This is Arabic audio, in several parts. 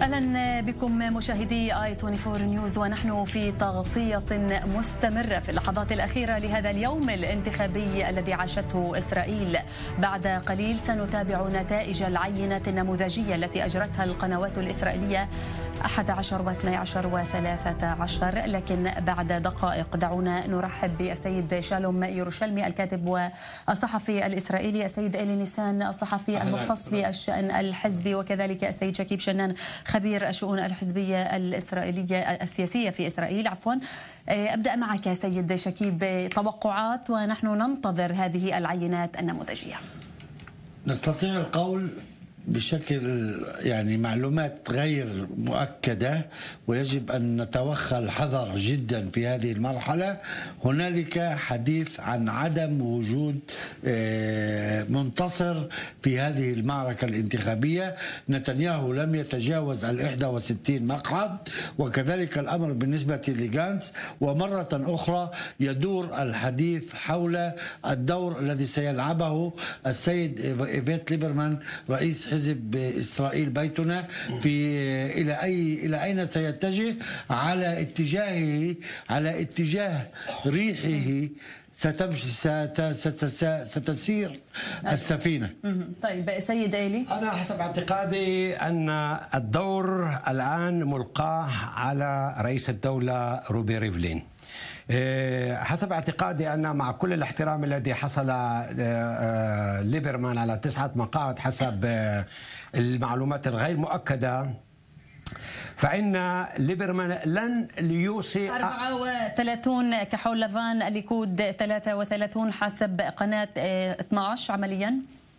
أهلا بكم مشاهدي i24 نيوز، ونحن في تغطية مستمرة في اللحظات الأخيرة لهذا اليوم الانتخابي الذي عاشته إسرائيل. بعد قليل سنتابع نتائج العينة النموذجية التي أجرتها القنوات الإسرائيلية 11 و12 و13، لكن بعد دقائق دعونا نرحب بالسيد شالوم يروشلمي الكاتب والصحفي الإسرائيلي، السيد إيلي نيسان الصحفي المختص بالشأن الحزبي، وكذلك السيد شكيب شنان خبير الشؤون الحزبية الإسرائيلية السياسية في إسرائيل. أبدأ معك سيد شكيب، توقعات ونحن ننتظر هذه العينات النموذجية. نستطيع القول بشكل معلومات غير مؤكدة، ويجب أن نتوخى الحذر جدا في هذه المرحلة. هنالك حديث عن عدم وجود منتصر في هذه المعركة الانتخابية. نتنياهو لم يتجاوز 61 مقعد، وكذلك الأمر بالنسبة لغانتس، ومرة أخرى يدور الحديث حول الدور الذي سيلعبه السيد إيفيت ليبرمان رئيس حزب إسرائيل بيتنا إلى أين سيتجه، على اتجاه ريحه ستسير السفينة. طيب سيد إيلي، أنا حسب اعتقادي أن الدور الآن ملقاه على رئيس الدولة روبي ريفلين. حسب اعتقادي أن مع كل الاحترام الذي حصل ليبرمان على 9 مقاعد حسب المعلومات الغير مؤكدة، فإن ليبرمان لن يوصي 34 كحول لافان، الليكود 33 حسب قناة 12 عمليا.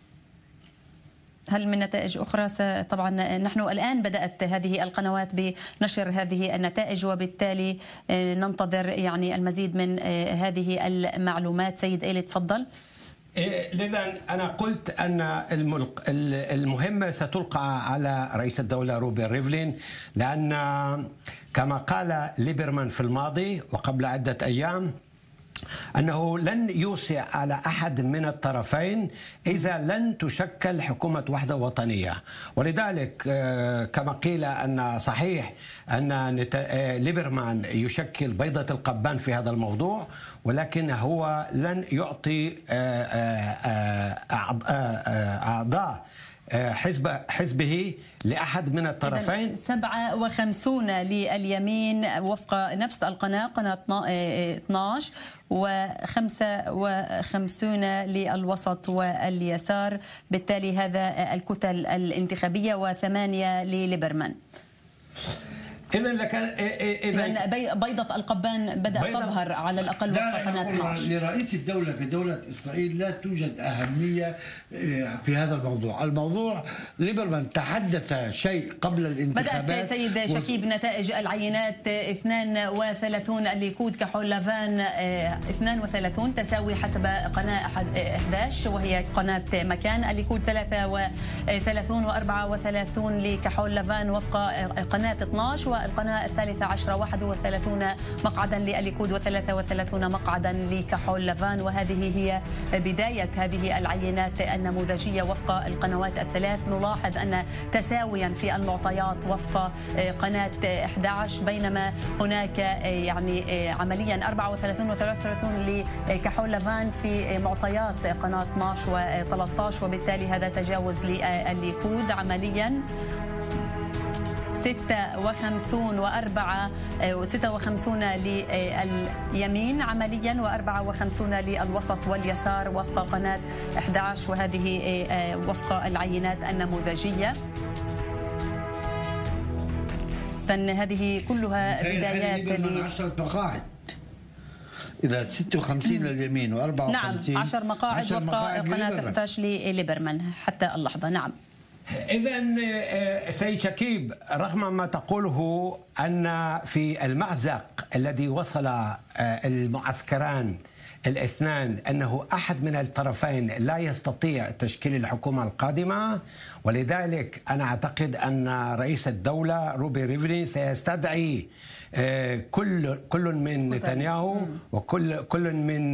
هل من نتائج أخرى؟ طبعا نحن الآن بدأت هذه القنوات بنشر هذه النتائج، وبالتالي ننتظر المزيد من هذه المعلومات. سيد إيلي تفضل. لذا أنا قلت أن المهمة ستلقى على رئيس الدولة روبي ريفلين، لأن كما قال ليبرمان في الماضي وقبل عدة أيام أنه لن يوصي على أحد من الطرفين إذا لن تشكل حكومة وحدة وطنية. ولذلك كما قيل أن صحيح أن ليبرمان يشكل بيضة القبان في هذا الموضوع، ولكن هو لن يعطي أعضاء حزبه لأحد من الطرفين. 57 لليمين وفق نفس القناة، قناة 12، و55 للوسط واليسار، بالتالي هذا الكتل الانتخابية، و8 لليبرمان. إذا بيضة القبان بدأت تظهر على الأقل وفق قناة 12. لرئيس الدولة في دولة إسرائيل لا توجد أهمية في هذا الموضوع. الموضوع ليبرمان تحدث شيء قبل الانتخابات. بدأت سيد شكيب نتائج العينات 32 الليكود كحول لافان 32 تساوي حسب قناة 11 وهي قناة مكان، الليكود 33 و34 لكحول لافان وفق قناة 12، والقناة 13 31 مقعدا لليكود و33 مقعدا لكحول لافان. وهذه هي بداية هذه العينات النموذجية وفق القنوات الثلاث. نلاحظ أن تساويا في المعطيات وفق قناة 11، بينما هناك عمليا 34 و33 لكحول لافان في معطيات قناة 12 و13، وبالتالي هذا تجاوز لليكود عمليا. 56 لليمين عمليا، و54 للوسط واليسار وفق قناة 11، وهذه وفق العينات النموذجية. هذه كلها بدايات 10 مقاعد. إذا 56 لليمين و54، نعم 10 مقاعد وفق قناة 11 لليبرمان حتى اللحظة. نعم. إذن سيد شكيب، رغم ما تقوله أن في المأزق الذي وصل المعسكران الاثنان أنه أحد من الطرفين لا يستطيع تشكيل الحكومة القادمة، ولذلك أنا أعتقد أن رئيس الدولة روبي ريفلين سيستدعي كل من نتنياهو وكل من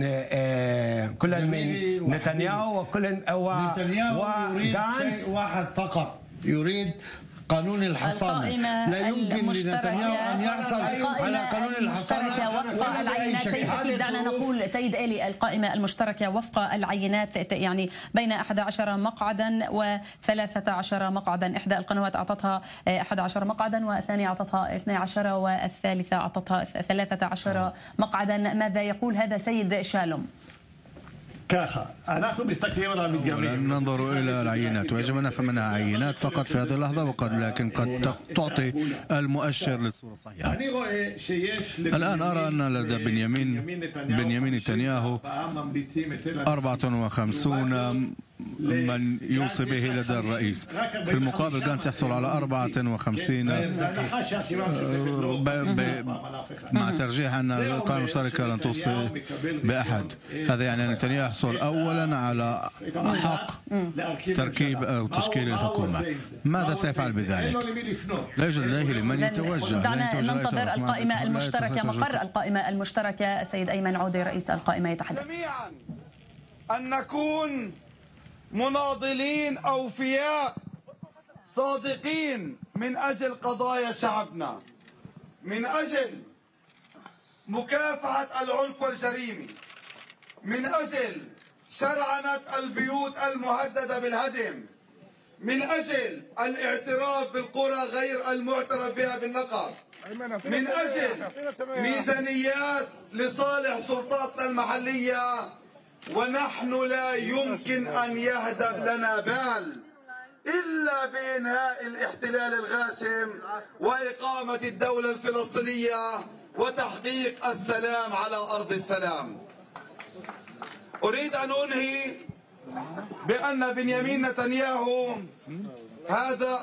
نتنياهو يريد شيء واحد فقط، يريد قانون الحصانة. لا يمكن لنتنياهو أن يحصل على قانون الحصانة وفق العينات. سيد شكيب، دعنا نقول سيد آلي، القائمة المشتركة وفق العينات يعني بين 11 مقعدا و13 مقعدا. إحدى القنوات أعطتها 11 مقعدا، والثانية أعطتها 12، والثالثة أعطتها 13 مقعدا. ماذا يقول هذا سيد شالوم؟ ننظر إلى العينات ويجب أن نفهم أنها عينات فقط في هذه اللحظة، لكن قد تعطي المؤشر للصورة الصحيحة. الآن أرى أن لدى بنيامين نتنياهو 54 من يوصي به لدى الرئيس، في المقابل جانس يحصل على 54 مع ترجيح أن القائمة المشتركة لن توصي بأحد. هذا يعني أن نتنياهو يحصل أولا على حق تركيب أو تشكيل الحكومة. ماذا سيفعل بذلك؟ لا يوجد لديه لمن يتوجه. دعنا ننتظر القائمة المشتركة، مقر القائمة المشتركة. السيد أيمن عودي رئيس القائمة يتحدث. جميعا أن نكون مناضلين أوفياء صادقين من أجل قضايا شعبنا، من أجل مكافحة العنف والجريمة، من أجل شرعنة البيوت المهددة بالهدم، من أجل الاعتراف بالقرى غير المعترف بها بالنقب، من أجل ميزانيات لصالح سلطاتنا المحلية. ونحن لا يمكن أن يهدأ لنا بال إلا بإنهاء الاحتلال الغاشم وإقامة الدولة الفلسطينية وتحقيق السلام على أرض السلام. أريد أن أنهي بأن بنيامين نتنياهو هذا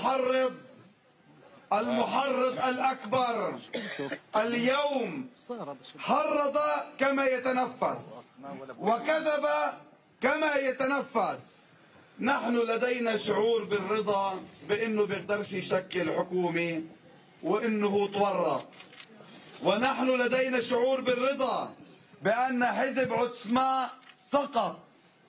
المحرض الأكبر اليوم حرض كما يتنفس وكذب كما يتنفس. نحن لدينا شعور بالرضا بأنه بيقدرش يشكل حكومة وأنه تورط، ونحن لدينا شعور بالرضا بأن حزب عثمان سقط.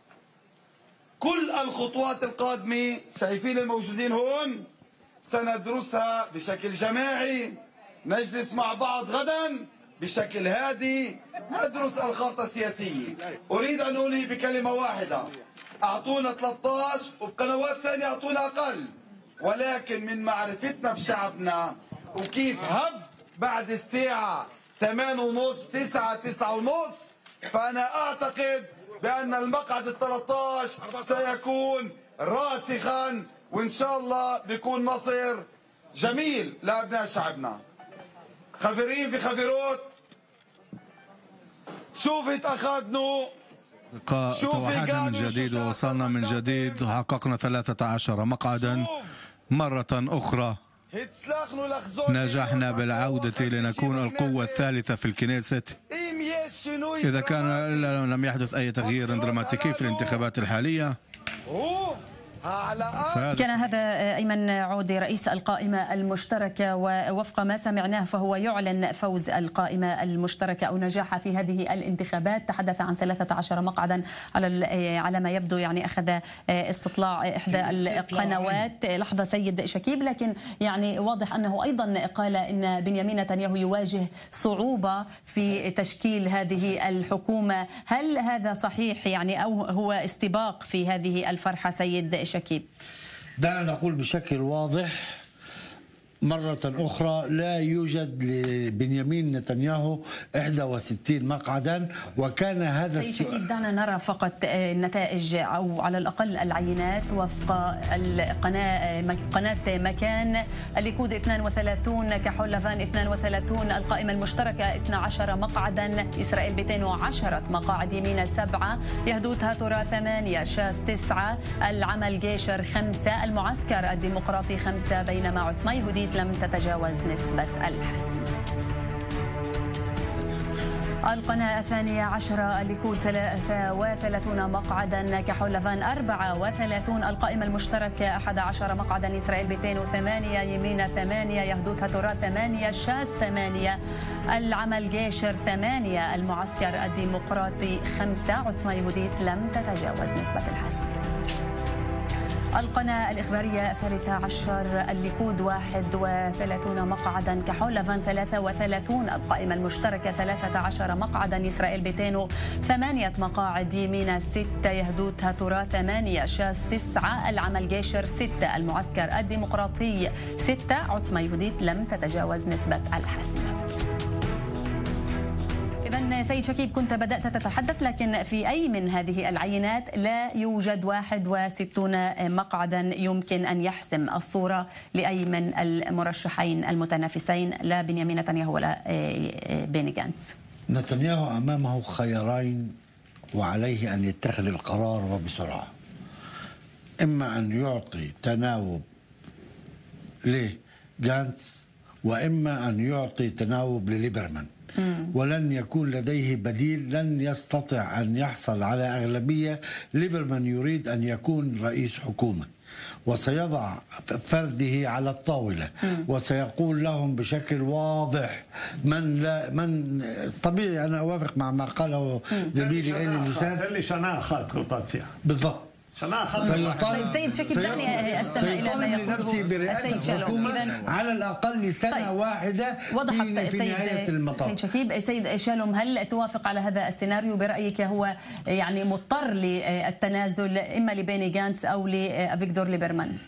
كل الخطوات القادمة شايفين الموجودين هون سندرسها بشكل جماعي، نجلس مع بعض غدا بشكل هادي ندرس الخارطة السياسية. أريد أن أولي بكلمة واحدة، أعطونا 13 وبقنوات ثانية أعطونا أقل، ولكن من معرفتنا بشعبنا وكيف هب بعد الساعة 8:30 9:30 فأنا أعتقد بأن المقعد 13 سيكون راسخا، وإن شاء الله بيكون نصر جميل لأبناء شعبنا. خبرين في خبروت شوفت أخذنا توحدنا من جديد ووصلنا من جديد وحققنا 13 مقعدا مرة أخرى. نجحنا بالعودة لنكون القوة الثالثة في الكنيست. إذا كان لم يحدث أي تغيير دراماتيكي في الانتخابات الحالية. كان هذا أيمن عودي رئيس القائمة المشتركة، ووفق ما سمعناه فهو يعلن فوز القائمة المشتركة أو نجاحها في هذه الانتخابات. تحدث عن 13 مقعدا على ما يبدو، يعني أخذ استطلاع إحدى القنوات. لحظة سيد شكيب، لكن يعني واضح أنه أيضا قال إن بنيامين نتنياهو يواجه صعوبة في تشكيل هذه الحكومة. هل هذا صحيح يعني أو هو استباق في هذه الفرحة سيد شكيب؟ دعنا نقول بشكل واضح مرة أخرى لا يوجد لبنيامين نتنياهو 61 مقعدا، وكان هذا السؤال. دعنا نرى فقط النتائج أو على الأقل العينات وفق قناة مكان. الليكود 32، كحول لافان 32، القائمة المشتركة 12 مقعدا، إسرائيل 210 مقاعد، يمين 7، يهدوت هاتورا 8، شاس 9، العمل جيشر 5، المعسكر الديمقراطي 5، بينما عثمان يهودي لم تتجاوز نسبة الحسم. القناة 12، الليكود 33 مقعدا، كحول لافان 34، القائمة المشتركة 11 مقعدا، إسرائيل 208، يمين 8، يهدوت هاتورا 8، شاس 8، العمل جيشر 8، المعسكر الديمقراطي 5، عثمان يهوديت لم تتجاوز نسبة الحسم. القناة الإخبارية 13 الليكود 31 مقعدا، كحول لافان 33، القائمة المشتركة 13 مقعدا، إسرائيل بيتينو 8 مقاعد، يمينة 6، يهدوت هاتورا 8، شاس 9، العمل جيشر 6، المعسكر الديمقراطي 6، عتمة يهوديت لم تتجاوز نسبة الحسم. إذن سيد شكيب كنت بدأت تتحدث، لكن في أي من هذه العينات لا يوجد 61 مقعدا يمكن أن يحسم الصورة لأي من المرشحين المتنافسين، لا بنيامين نتنياهو ولا بيني جانتس. نتنياهو أمامه خيارين وعليه أن يتخذ القرار وبسرعة، إما أن يعطي تناوب لجانتس وإما أن يعطي تناوب لليبرمان، ولن يكون لديه بديل، لن يستطيع أن يحصل على أغلبية. ليبرمان يريد أن يكون رئيس حكومة وسيضع فرده على الطاولة وسيقول لهم بشكل واضح من طبيعي. أنا أوافق مع ما قاله زميلي إلي لسان بالضبط. سيد شكيب دعني استمع الى ما يقوله السيد شالوم. على الاقل سنه واحده وضحت في نهايه المطاف. سيد شكيب، سيد شالوم، هل توافق على هذا السيناريو؟ برايك هو يعني مضطر للتنازل اما لبيني جانتس او لافيكتور ليبرمان؟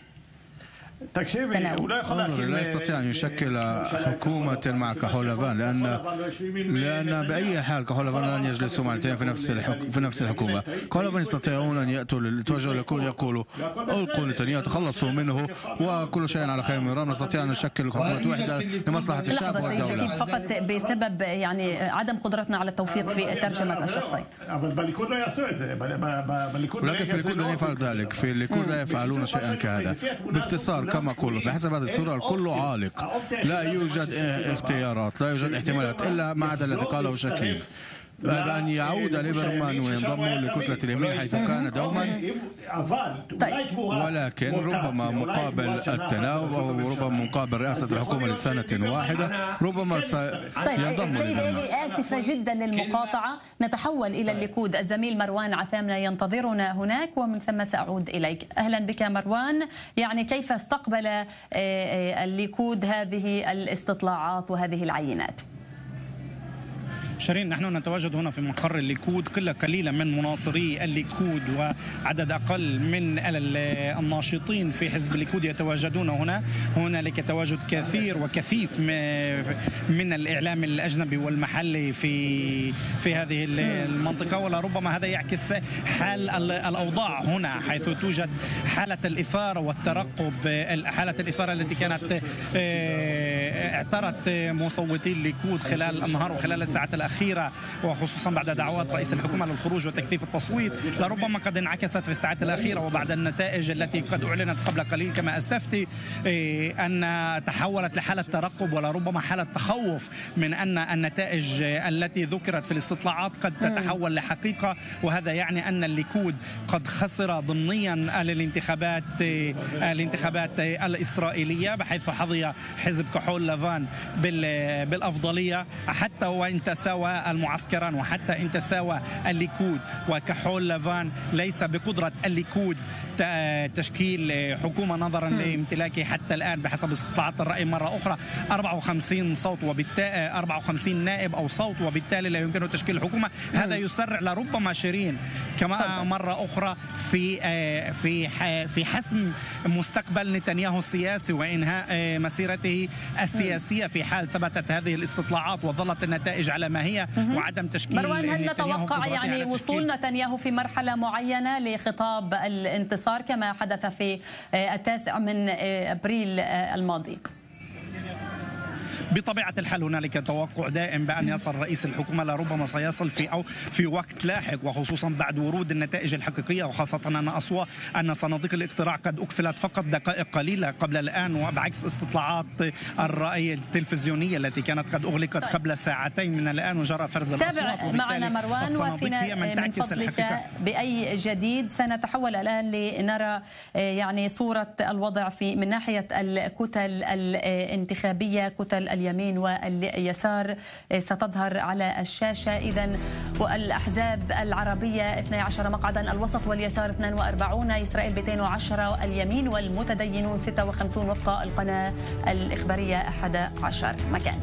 لا يستطيع أن يشكل حكومة مع كحول لافان، لأن بأي حال كحول لافان لن يجلسوا معتين في نفس الحكومة. كحول لافان يستطيعون أن يأتوا للتوجه لكل يقولوا ألقوا نتنياهو تخلصوا منه وكل شيء على خير من رام. نستطيع أن نشكل حكومة واحدة لمصلحة الشعب والدولة. فقط بسبب يعني عدم قدرتنا على التوفيق في ترجمة الشخصين. ولكن في الليكود لا يفعل ذلك، في الليكود لا يفعلون شيئا كهذا. باختصار كما قلت، بحسب هذه الصورة الكل عالق، لا يوجد اختيارات، لا يوجد احتمالات إلا ما عدا الذي قاله شكيب، أن يعود ليبرمان وينضم لكتلة اليمين حيث كان دوما، ولكن ربما مقابل التناوب أو ربما مقابل رئاسة الحكومة لسنة واحدة ربما سينضم ليبرمان. آسفة جدا للمقاطعة، نتحول إلى الليكود. الزميل مروان عثامنة ينتظرنا هناك ومن ثم سأعود إليك. أهلا بك مروان. يعني كيف استقبل الليكود هذه الاستطلاعات وهذه العينات؟ شيرين، نحن نتواجد هنا في مقر الليكود، قلة قليلة من مناصري الليكود وعدد أقل من الناشطين في حزب الليكود يتواجدون هنا. هنالك تواجد كثير وكثيف من الإعلام الأجنبي والمحلي في هذه المنطقة، ولربما هذا يعكس حال الأوضاع هنا، حيث توجد حالة الإثارة والترقب، حالة الإثارة التي كانت اعترت مصوتي الليكود خلال النهار وخلال الساعات الأخيرة، وخصوصا بعد دعوات رئيس الحكومة للخروج وتكثيف التصويت، لربما قد انعكست في الساعات الأخيرة وبعد النتائج التي قد أعلنت قبل قليل كما أستفتي أن تحولت لحالة ترقب ولربما حالة تخوف من أن النتائج التي ذكرت في الاستطلاعات قد تتحول لحقيقة، وهذا يعني أن الليكود قد خسر ضمنيا الانتخابات الإسرائيلية، بحيث حظي حزب كحول لافان بالأفضلية، حتى وإن تساوى المعسكران وحتى إن تساوى الليكود وكحول لافان. ليس بقدرة الليكود تشكيل حكومة نظرا لامتلاكه حتى الآن بحسب استطلاعات الرأي مرة أخرى 54 صوت وبالتالي 54 نائب أو صوت، وبالتالي لا يمكنه تشكيل حكومة. هذا يسرع لربما شيرين كما مرة أخرى في حسم مستقبل نتنياهو السياسي وإنهاء مسيرته السياسية في حال ثبتت هذه الاستطلاعات وظلت النتائج على ما هي وعدم تشكيل. مروان، هل نتوقع يعني وصول نتنياهو في مرحلة معينة لخطاب الانتصار كما حدث في 9 أبريل الماضي؟ بطبيعة الحال هنالك توقع دائم بأن يصل رئيس الحكومة، لربما سيصل في وقت لاحق، وخصوصا بعد ورود النتائج الحقيقية، وخاصة أن صناديق الاقتراع قد أقفلت فقط دقائق قليلة قبل الآن، وبعكس استطلاعات الرأي التلفزيونية التي كانت قد أغلقت قبل ساعتين من الآن وجرى فرز الأصوات. تابع معنا مروان وفينا من فضلك بأي جديد. سنتحول الآن لنرى يعني صورة الوضع من ناحية الكتل الانتخابية، كتل اليمين واليسار ستظهر على الشاشة. إذن والأحزاب العربية 12 مقعدا، الوسط واليسار 42، إسرائيل 210، اليمين والمتدينون 56 وفق القناة الإخبارية 11 مكان.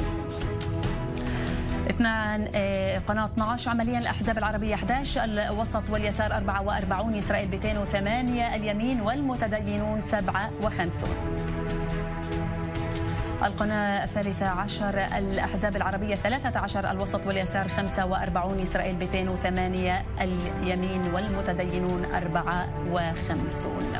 قناة 12 عمليا الأحزاب العربية 11، الوسط واليسار 44، إسرائيل 208، اليمين والمتدينون 57. القناة 13 الأحزاب العربية 13، الوسط واليسار 45، إسرائيل 208، اليمين والمتدينون 54.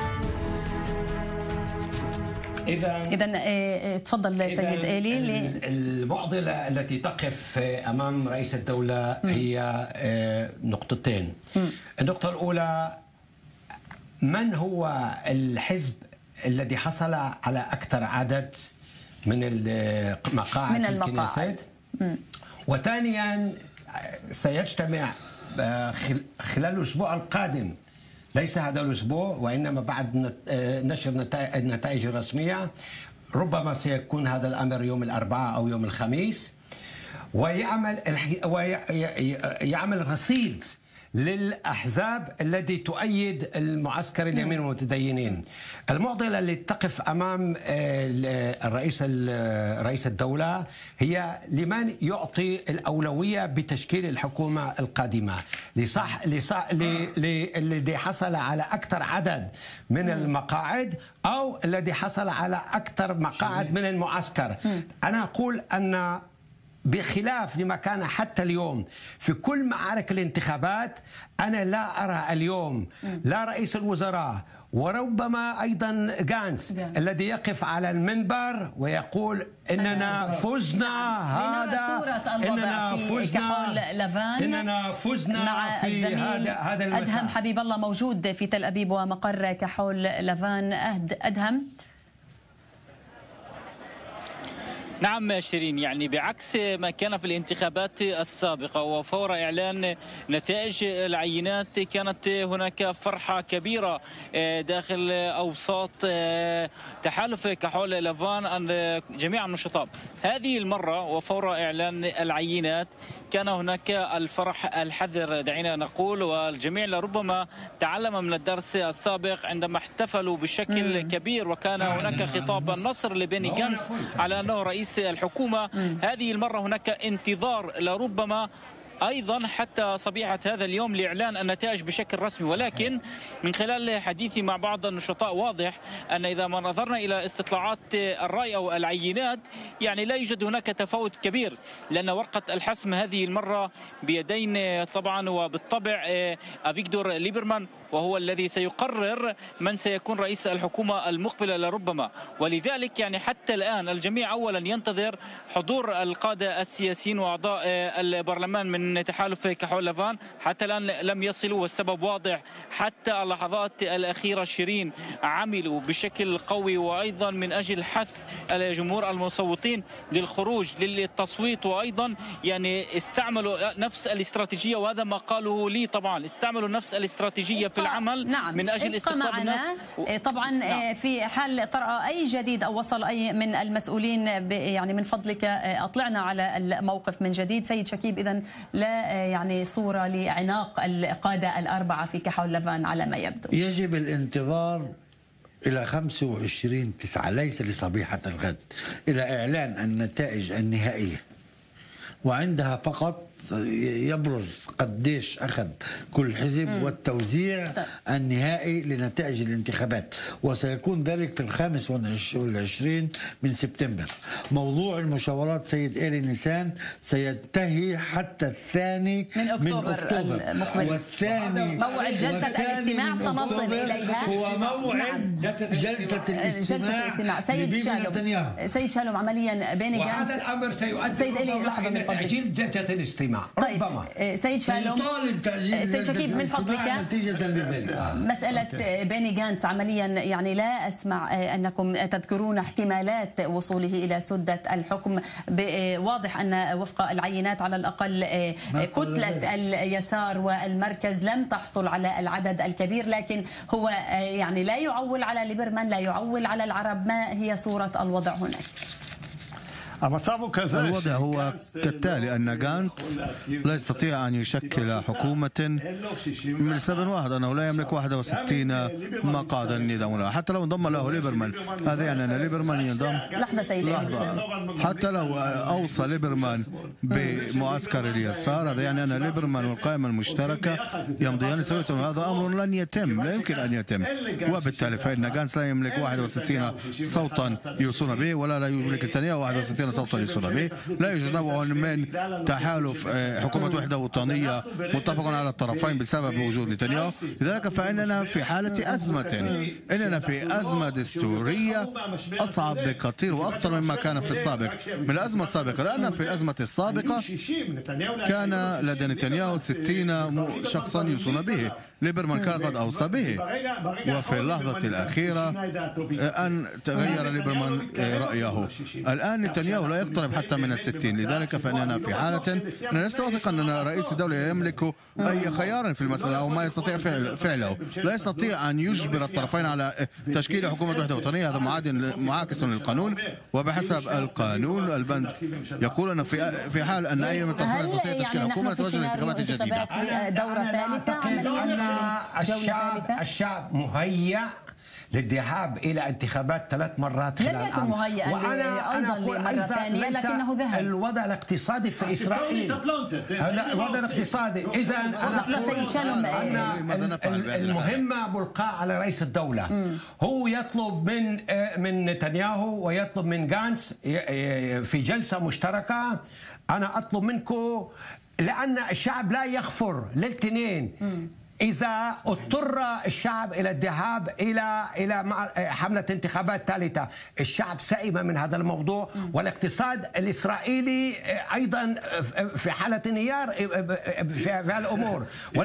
إذا تفضل سيد إيلي. المعضلة التي تقف أمام رئيس الدولة هي نقطتين. النقطة الأولى، من هو الحزب الذي حصل على أكثر عدد من المقاعد في الكنيسات؟ وثانيا، سيجتمع خلال الأسبوع القادم، ليس هذا الأسبوع وإنما بعد نشر النتائج الرسمية، ربما سيكون هذا الأمر يوم الأربعاء أو يوم الخميس، ويعمل رصيد للأحزاب التي تؤيد المعسكر اليمين والمتدينين. المعضلة اللي تقف أمام رئيس الدولة هي لمن يعطي الأولوية بتشكيل الحكومة القادمة، الذي حصل على أكثر عدد من المقاعد أو الذي حصل على أكثر مقاعد من المعسكر. أنا أقول أن بخلاف لما كان حتى اليوم في كل معارك الانتخابات، أنا لا أرى اليوم لا رئيس الوزراء وربما أيضا غانس الذي يقف على المنبر ويقول إننا فزنا، إننا فزنا مع في هذا المساء. أدهم حبيب الله موجود في تل أبيب ومقر كحول لافان. أدهم. نعم شيرين، يعني بعكس ما كان في الانتخابات السابقة وفور إعلان نتائج العينات كانت هناك فرحة كبيرة داخل أوساط تحالف كحول لافان عن جميع النشطاء. هذه المرة وفور إعلان العينات كان هناك الفرح الحذر دعينا نقول، والجميع لربما تعلم من الدرس السابق عندما احتفلوا بشكل كبير وكان هناك خطاب النصر لبني غانس على أنه رئيس الحكومة. هذه المرة هناك انتظار لربما أيضا حتى صبيحة هذا اليوم لإعلان النتائج بشكل رسمي، ولكن من خلال حديثي مع بعض النشطاء واضح أن إذا ما نظرنا إلى استطلاعات الرأي أو العينات يعني لا يوجد هناك تفاوت كبير، لأن ورقة الحسم هذه المرة بيدين طبعا وبالطبع أفيغدور ليبرمان، وهو الذي سيقرر من سيكون رئيس الحكومة المقبلة لربما. ولذلك يعني حتى الآن الجميع أولا ينتظر حضور القادة السياسيين وأعضاء البرلمان من تحالف كحول لافان. حتى الآن لم يصلوا، والسبب واضح. حتى اللحظات الأخيرة شيرين عملوا بشكل قوي وأيضا من أجل حث الجمهور المصوتين للخروج للتصويت، وأيضا يعني استعملوا نفس الاستراتيجية، وهذا ما قالوا لي طبعا، استعملوا نفس الاستراتيجية في العمل. نعم. من أجل استقطاب الناس. طبعا نعم. في حال طرأ أي جديد أو وصل أي من المسؤولين يعني من فضلك أطلعنا على الموقف من جديد. سيد شكيب، إذن لا يعني صورة لإعناق القادة الأربعة في كحول لافان على ما يبدو. يجب الانتظار إلى 25/9 ليس لصبيحة الغد إلى إعلان النتائج النهائية، وعندها فقط يبرز قديش أخذ كل حزب والتوزيع النهائي لنتائج الانتخابات، وسيكون ذلك في 25 من سبتمبر. موضوع المشاورات سيد إيلي نيسان سينتهي حتى 2 من أكتوبر المقبل، والثاني موعد جلسة الاستماع سنصل إليها. هو موعد جلسة الاستماع سيد شالوم عمليا بيني غانس. وهذا الأمر سيؤدي سيد إيلي لحظة من فضلك. تعجيل جلسة الاستماع. طيب سيد شالوم، سيد شكيب من فضلك، مسألة بيني غانس عمليا يعني لا أسمع أنكم تذكرون احتمالات وصوله إلى سدة الحكم. واضح أن وفق العينات على الأقل كتلة اليسار والمركز لم تحصل على العدد الكبير، لكن هو يعني لا يعول على ليبرمان، لا يعول على العرب. ما هي صورة الوضع هناك؟ الوضع هو كالتالي أن غانتس لا يستطيع أن يشكل حكومة لسبب واحد، أنه لا يملك 61 مقعدا نظام، حتى لو انضم له ليبرمان. هذا يعني أن ليبرمان ينضم حتى لو أوصى ليبرمان بمعسكر اليسار، هذا يعني أن ليبرمان والقائمة المشتركة يمضيان سوية. هذا أمر لن يتم، لا يمكن أن يتم، وبالتالي فإن غانتس لا يملك 61 صوتا يوصون به، ولا لا يملك نتنياهو 61 صوتا يوصون به. لا يوجد نوع من تحالف حكومة وحدة وطنية متفق على الطرفين بسبب وجود نتنياهو. لذلك فإننا في حالة أزمة، إننا في أزمة دستورية أصعب بكثير وأخطر مما كان في السابق، من الأزمة السابقة، لأن في الأزمة السابقة كان لدى نتنياهو 60 شخصا يوصون به، ليبرمان كان قد أوصى به، وفي اللحظة الأخيرة أن تغير ليبرمان رأيه. الآن نتنياهو لا يقترب حتى من 60، لذلك فإننا في حالة أننا لست أثق أن رئيس الدولة يملك أي خيار في المسألة أو ما يستطيع فعله. لا يستطيع أن يجبر الطرفين على تشكيل حكومة وحدة وطنية، هذا معاكس للقانون، وبحسب القانون البند يقول أن في حال أن أي من الطرفين يستطيع تشكيل حكومة توجه لانتخابات جديدة. دورة ثالثة، الشعب مهيأ للذهاب إلى انتخابات 3 مرات لم يكن مهيئا أيضا لمرة ثانية، لكنه ذهب. الوضع الاقتصادي في إسرائيل، الوضع الاقتصادي، إذا المهمة ملقاة على رئيس الدولة. هو يطلب من نتنياهو ويطلب من غانتس في جلسة مشتركة، أنا أطلب منكم، لأن الشعب لا يغفر للاثنين. إذا اضطر الشعب إلى الذهاب إلى حملة انتخابات ثالثة، الشعب سئم من هذا الموضوع، والاقتصاد الإسرائيلي أيضا في حالة انهيار في الأمور.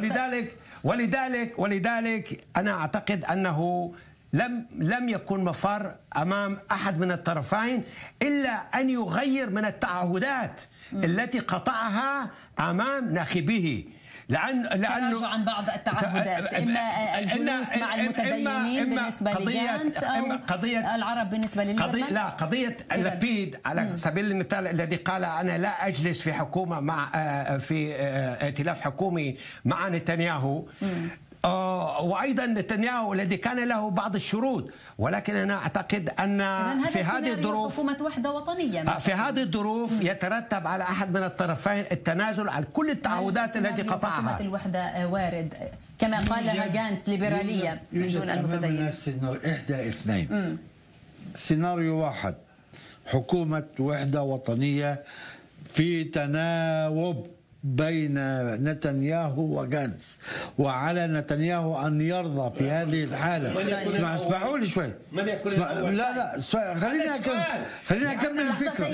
ولذلك أنا أعتقد أنه لم يكن مفر أمام أحد من الطرفين إلا أن يغير من التعهدات التي قطعها أمام ناخبيه. تراجع عن بعض التعهدات، إما الجلوس مع المتدينين بالنسبة لغانتس أو العرب بالنسبة لليبرمان. قضية لبيد على سبيل المثال الذي قال أنا لا أجلس في حكومة في ائتلاف حكومي مع نتنياهو، وأيضا نتنياهو الذي كان له بعض الشروط، ولكن أنا أعتقد أن في هذه الظروف حكومة وحدة وطنية في هذه الظروف يترتب على أحد من الطرفين التنازل عن كل التعهدات التي قطعها. حكومة الوحدة وارد كما قالها غانتس ليبرالية من دون المتدين. إحدى اثنين، سيناريو واحد، حكومة وحدة وطنية في تناوب بين نتنياهو وغانتس، وعلى نتنياهو أن يرضى في هذه الحالة. اسمحوا لي شوي، لا خليني أكمل الفكرة.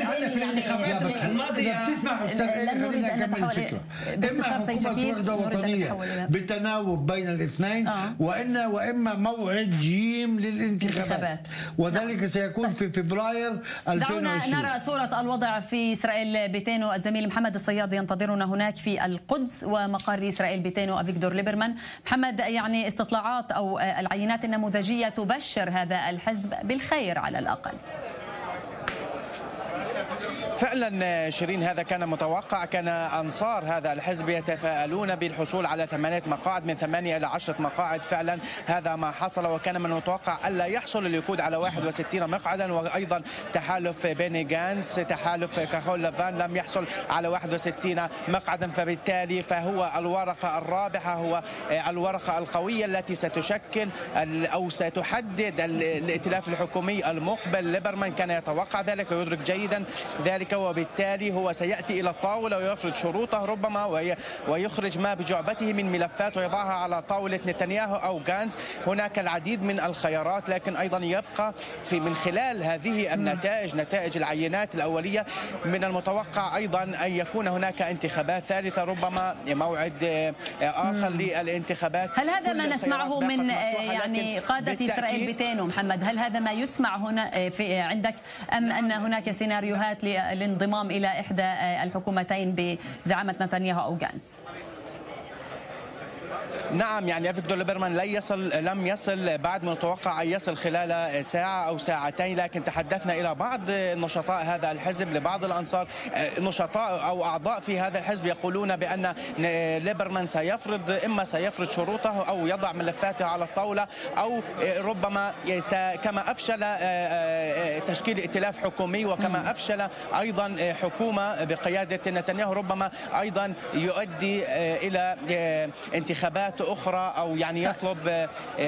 وحدة وطنية بتناوب بين الاثنين، وإما موعد جيم للانتخابات، وذلك سيكون في فبراير 2020. دعونا نرى صورة الوضع في إسرائيل بيتينو. الزميل محمد الصياد ينتظرنا هناك في القدس ومقر إسرائيل بيتينو أفيغدور ليبرمان. محمد، يعني استطلاعات أو العينات النموذجية تبشر هذا الحزب بالخير على الأقل. فعلا شيرين، هذا كان متوقع. كان أنصار هذا الحزب يتفائلون بالحصول على 8 مقاعد من 8 إلى 10 مقاعد. فعلا هذا ما حصل، وكان من المتوقع ألا يحصل الليكود على 61 مقعدا، وأيضا تحالف بيني غانتس، تحالف كحول لافان لم يحصل على 61 مقعدا. فبالتالي فهو الورقة الرابحة، هو الورقة القوية التي ستشكل أو ستحدد الائتلاف الحكومي المقبل. ليبرمان كان يتوقع ذلك ويدرك جيدا ذلك، وبالتالي هو سيأتي إلى الطاولة ويفرض شروطه ربما ويخرج ما بجعبته من ملفات ويضعها على طاولة نتنياهو أو غانتس. هناك العديد من الخيارات، لكن أيضا يبقى من خلال هذه النتائج، نتائج العينات الأولية، من المتوقع أيضا أن يكون هناك انتخابات ثالثة، ربما موعد آخر للانتخابات. هل هذا ما نسمعه من يعني قادة إسرائيل بيتينو محمد؟ هل هذا ما يسمع هنا في عندك، أم أن هناك سيناريوهات للانضمام إلى إحدى الحكومتين بزعامة نتنياهو أو غانتس؟ نعم، يعني أفيغدور ليبرمان لم يصل بعد، من المتوقع أن يصل خلال ساعة أو ساعتين، لكن تحدثنا إلى بعض نشطاء هذا الحزب، لبعض الأنصار نشطاء أو أعضاء في هذا الحزب يقولون بأن ليبرمان سيفرض شروطه أو يضع ملفاته على الطاولة، أو ربما كما أفشل تشكيل ائتلاف حكومي وكما أفشل أيضا حكومة بقيادة نتنياهو ربما أيضا يؤدي إلى انتخابات أخرى، أو يعني يطلب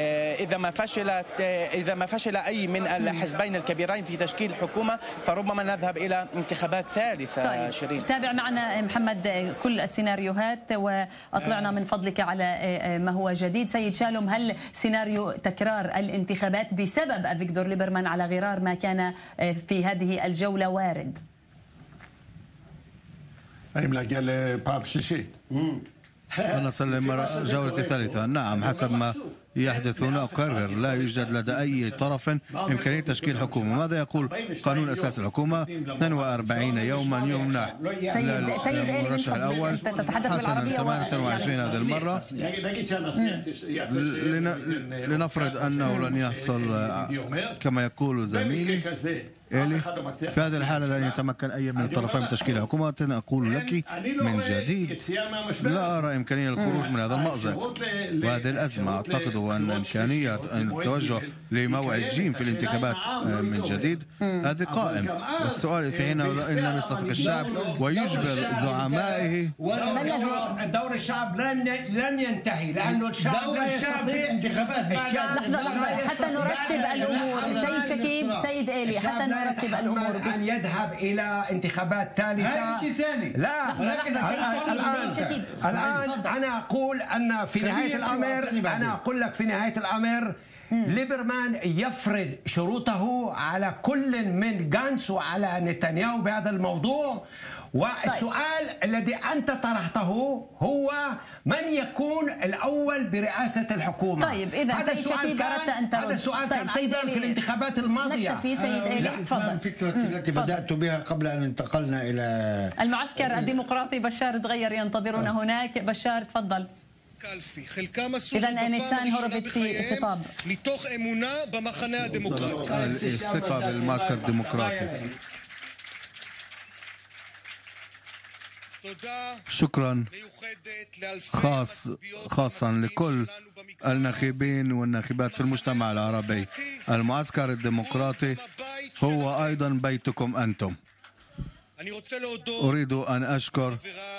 إذا ما فشل أي من الحزبين الكبيرين في تشكيل حكومة فربما نذهب إلى انتخابات ثالثة. طيب. شيرين، تابع معنا محمد كل السيناريوهات وأطلعنا من فضلك على ما هو جديد. سيد شالوم، هل سيناريو تكرار الانتخابات بسبب أفيغدور ليبرمان على غرار ما كان في هذه الجولة وارد؟ ونصل للجولة الثالثة. نعم، حسب ما يحدث هنا أكرر، لا يوجد لدى أي طرف إمكانية تشكيل حكومة. ماذا يقول قانون أساس الحكومة؟ 42 يوما يمنح للمرشح الأول حسنا 28 هذه المرة. لنفرض أنه لن يحصل كما يقول زميلي إلي، في هذه الحالة لن يتمكن أي من الطرفين من تشكيل حكومة. أقول لك من جديد لا أرى إمكانية للخروج من هذا المأزق وهذه الأزمة. أعتقد أن إمكانية التوجه لموعد جيم في الانتخابات من جديد هذا قائم. والسؤال في حين إن لم يصفق الشعب ويجبر زعمائه. دور الشعب لن ينتهي، لأنه الشعب لا يستطيع انتخابات. لحظة حتى نرتب الأمور. سيد شكيب، سيد إلي، حتى نرتب الأمور أن يذهب إلى انتخابات ثالثة. لا، الآن أنا أقول أن في نهاية الأمر، أنا أقول لك في نهاية الأمر ليبرمان يفرض شروطه على كل من غانس وعلى نتنياهو بهذا الموضوع. والسؤال الذي أنت طرحته هو من يكون الأول برئاسة الحكومة. طيب، إذا سيد شكيب أردت أن ترد. هذا السؤال كان أيضا في الانتخابات الماضية. نكتفي سيد إلي، تفضل. الفكرة التي بدأت بها قبل أن انتقلنا إلى المعسكر الديمقراطي. بشار صغير ينتظرنا هناك. بشار تفضل. إذا نيشان هوروفيتس في خطاب. الثقة بالمعسكر الديمقراطي. شكرا خاصا لكل الناخبين والناخبات في المجتمع العربي. المعسكر الديمقراطي هو أيضا بيتكم أنتم. أريد أن أشكر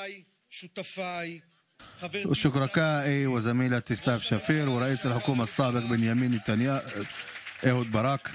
شركائي وزميلتي ستاف شفير ورئيس الحكومة السابق بنيامين نتنياهو إيهود باراك.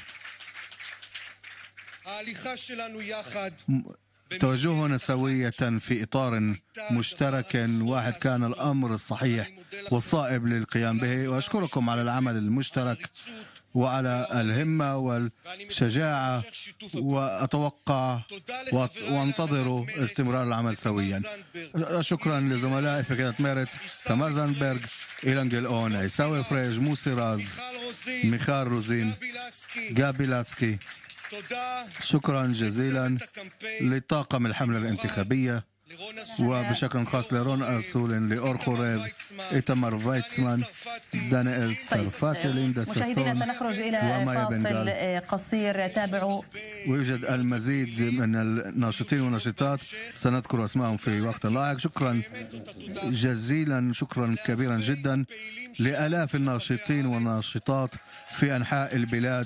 توجهنا سوية في إطار مشترك واحد كان الأمر الصحيح والصائب للقيام به، وأشكركم على العمل المشترك وعلى الهمة والشجاعة، وأتوقع وانتظروا استمرار العمل سويا. شكرا لزملائي في قيادة ميرتس، تمار زاندبرغ، إيلان جيلون، عيساوي فريج، موسي راز، ميخال روزين، جابي لاسكي. شكرا جزيلا لطاقم الحملة الانتخابية، وبشكل خاص لرون أرسولين، لأورخوريف، إيتمار فايتسمان، دانيال صرفاتي، ليندا ساسون. مشاهدينا سنخرج إلى فاصل قصير. تابعوا. ويوجد المزيد من الناشطين والناشطات سنذكر أسمائهم في وقت لاحق. شكرا جزيلا، شكرا كبيرا جدا لآلاف الناشطين والناشطات في أنحاء البلاد.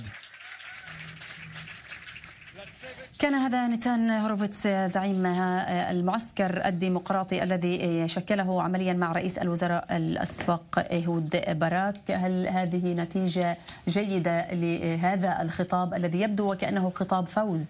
كان هذا نيشان هوروفيتس زعيم المعسكر الديمقراطي الذي شكله عمليا مع رئيس الوزراء الأسبق إيهود باراك. هل هذه نتيجة جيدة لهذا الخطاب الذي يبدو وكأنه خطاب فوز؟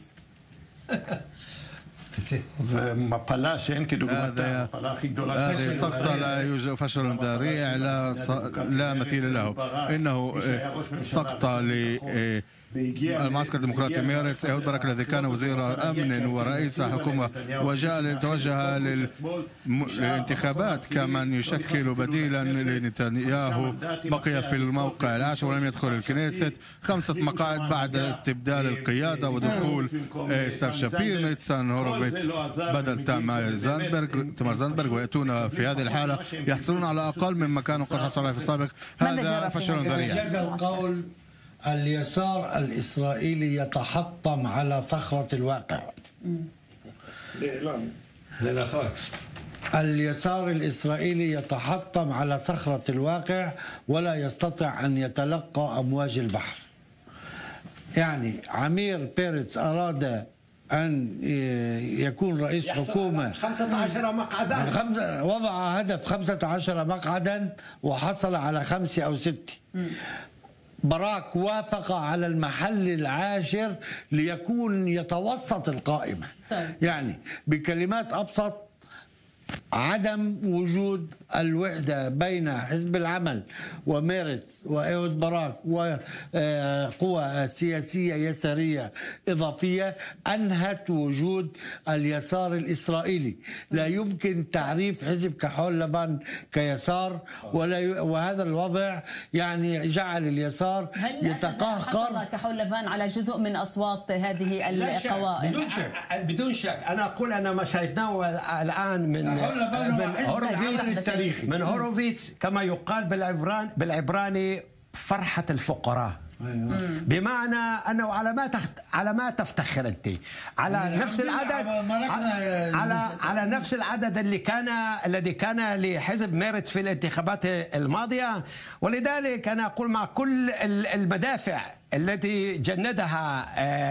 هذه سقطة لا يوجد فشل ذريع لا مثيل له. إنه سقطة المعسكر الديمقراطي ميرتس إيهود باراك الذي كان وزير أمن ورئيس حكومة وجاء توجه للانتخابات كمن يشكل بديلا لنتنياهو، بقي في الموقع العاشر ولم يدخل الكنيست. 5 مقاعد بعد استبدال القيادة ودخول ستاف شابير، نيتسان هوروفيتس بدل تامر زاندبرغ، ويأتون في هذه الحالة يحصلون على أقل مما كانوا قد حصلوا عليه في السابق. هذا فشل ذريع. اليسار الإسرائيلي يتحطم على صخرة الواقع. اليسار الإسرائيلي يتحطم على صخرة الواقع ولا يستطيع أن يتلقى أمواج البحر. يعني عمير بيرتز أراد أن يكون رئيس حكومة 15 مقعدا، وضع هدف 15 مقعدا وحصل على 5 أو 6. باراك وافق على المحل العاشر ليكون يتوسط القائمة. يعني بكلمات أبسط، عدم وجود الوحدة بين حزب العمل وميرتس وإيهود باراك وقوى سياسية يسارية إضافية أنهت وجود اليسار الإسرائيلي. لا يمكن تعريف حزب كحول لبان كيسار، وهذا الوضع يعني جعل اليسار يتقهقر. حصل كحول لبان على جزء من أصوات هذه القوائم بدون شك. أنا أقول أنا ما شاهدناه الآن من هوروفيتس كما يقال بالعبراني فرحة الفقراء. بمعنى أنه على ما تفتخر أنت على نفس العدد، على نفس العدد الذي كان لحزب ميرتس في الانتخابات الماضية. ولذلك أنا أقول مع كل المدافع التي جندها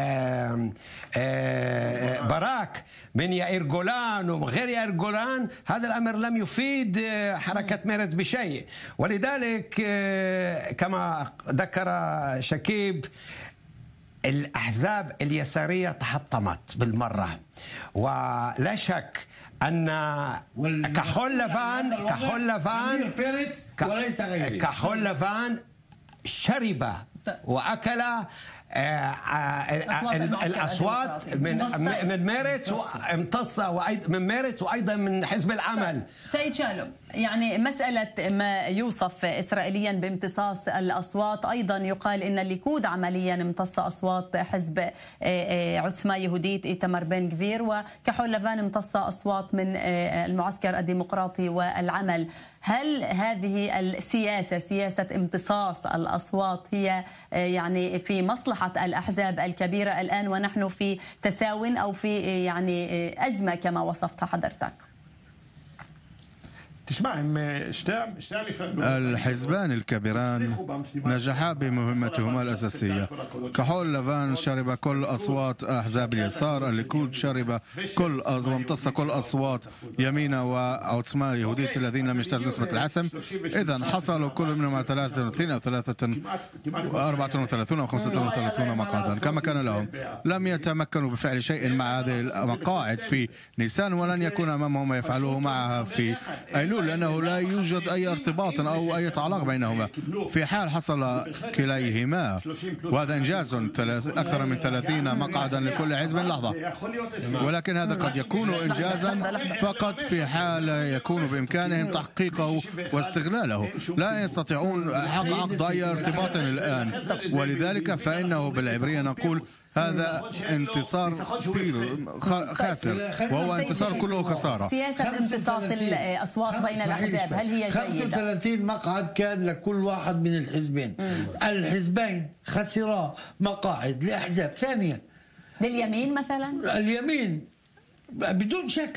باراك من يائير جولان وغير يائير جولان، هذا الأمر لم يفيد حركة ميرتس بشيء. ولذلك كما ذكر شكيب، الأحزاب اليسارية تحطمت بالمرة، ولا شك أن كحول لبان شرب وأكل الأصوات من ميرتس وامتص من ميرتس وأيضا من حزب العمل. سيد شالوم، يعني مسألة ما يوصف إسرائيليا بامتصاص الأصوات، أيضا يقال إن الليكود عمليا امتص أصوات حزب عثمة يهوديت إيتمار بن غفير، وكحول لبان امتص أصوات من المعسكر الديمقراطي والعمل. هل هذه السياسة، سياسة امتصاص الأصوات، هي يعني في مصلحة الأحزاب الكبيرة الآن ونحن في تساو أو في يعني أزمة كما وصفتها حضرتك؟ الحزبان الكبيران نجحا بمهمتهما الأساسية. كحول لبان شرب كل أصوات أحزاب اليسار، الليكود شرب وامتص كل أصوات يمينة وعثمة يهودية الذين لم يجتازوا نسبة الحسم. إذن حصلوا كل منهم على 33 أو 34 أو 35 مقعدا كما كان لهم. لم يتمكنوا بفعل شيء مع هذه المقاعد في نيسان، ولن يكون أمامهم ما يفعلوه معها في أيلول، لأنه لا يوجد أي ارتباط أو أي علاقة بينهما. في حال حصل كليهما، وهذا إنجاز، أكثر من 30 مقعدا لكل حزب لحظة، ولكن هذا قد يكون إنجازا فقط في حال يكون بإمكانهم تحقيقه واستغلاله. لا يستطيعون عقد أي ارتباط الآن، ولذلك فإنه بالعبرية نقول هذا انتصار خاسر، وهو انتصار كله خسارة. سياسة امتصاص الأصوات بين الأحزاب هل هي جيدة؟ 35 مقعد كان لكل واحد من الحزبين. الحزبين خسرا مقاعد لأحزاب ثانية. لليمين مثلا؟ اليمين بدون شك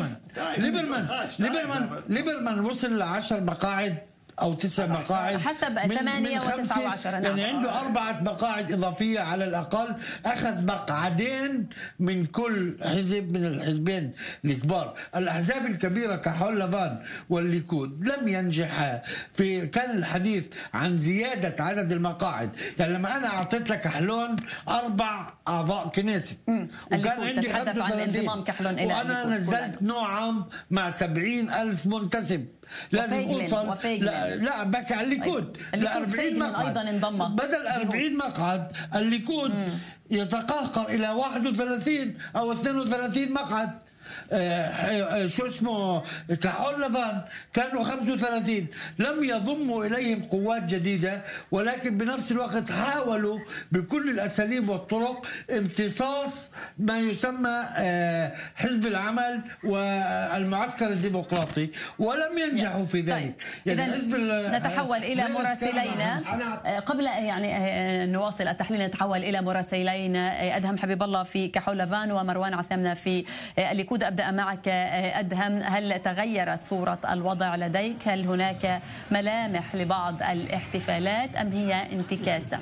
ليبرمان وصل ل10 مقاعد أو 9 مقاعد حسب 8 و9 و10. يعني عنده 4 مقاعد إضافية على الأقل. أخذ مقعدين من كل حزب من الحزبين الكبار. الأحزاب الكبيرة كحول لبان والليكود لم ينجحا كان الحديث عن زيادة عدد المقاعد. يعني لما أنا أعطيت لك كحلون 4 أعضاء كنيست وكان عندي 35 وأنا نزلت نوعا مع 70,000 منتسب، لازم أوصل لا بكى على الليكود. الليكود 40 مقعد أيضا انضم، بدل 40 مقعد الليكود يتقهقر إلى 31 أو 32 مقعد. شو اسمه كحول لافان كانوا 35، لم يضموا إليهم قوات جديدة، ولكن بنفس الوقت حاولوا بكل الأساليب والطرق امتصاص ما يسمى حزب العمل والمعسكر الديمقراطي، ولم ينجحوا في ذلك. طيب. يعني نتحول إلى مراسلينا قبل يعني نواصل التحليل. نتحول إلى مراسلينا أدهم حبيب الله في كحول لافان ومروان عثامنة في الليكود. أبدأ معك أدهم، هل تغيرت صورة الوضع لديك؟ هل هناك ملامح لبعض الاحتفالات أم هي انتكاسة؟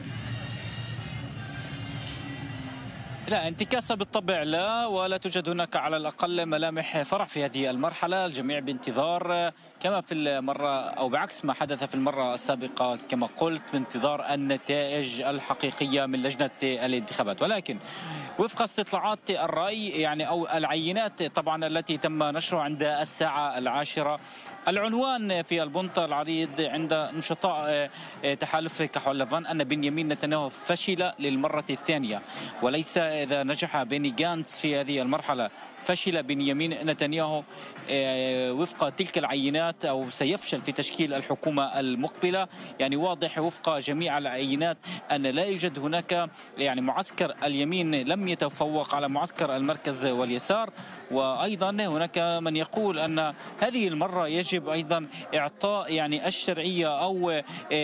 لا، انتكاسة بالطبع لا، ولا توجد هناك على الأقل ملامح فرح في هذه المرحلة. الجميع بانتظار كما في المرة أو بعكس ما حدث في المرة السابقة كما قلت، بانتظار النتائج الحقيقية من لجنة الانتخابات. ولكن وفق استطلاعات الرأي يعني أو العينات طبعا التي تم نشرها عند الساعة 10، العنوان في البنط العريض عند نشطاء تحالف كحول لافان أن بنيامين نتنياهو فشل للمرة الثانية، وليس إذا نجح بيني جانتس في هذه المرحلة فشل بنيامين نتنياهو وفق تلك العينات أو سيفشل في تشكيل الحكومة المقبلة. يعني واضح وفق جميع العينات أن لا يوجد هناك يعني معسكر اليمين لم يتفوق على معسكر المركز واليسار. وأيضا هناك من يقول أن هذه المرة يجب أيضا إعطاء يعني الشرعية أو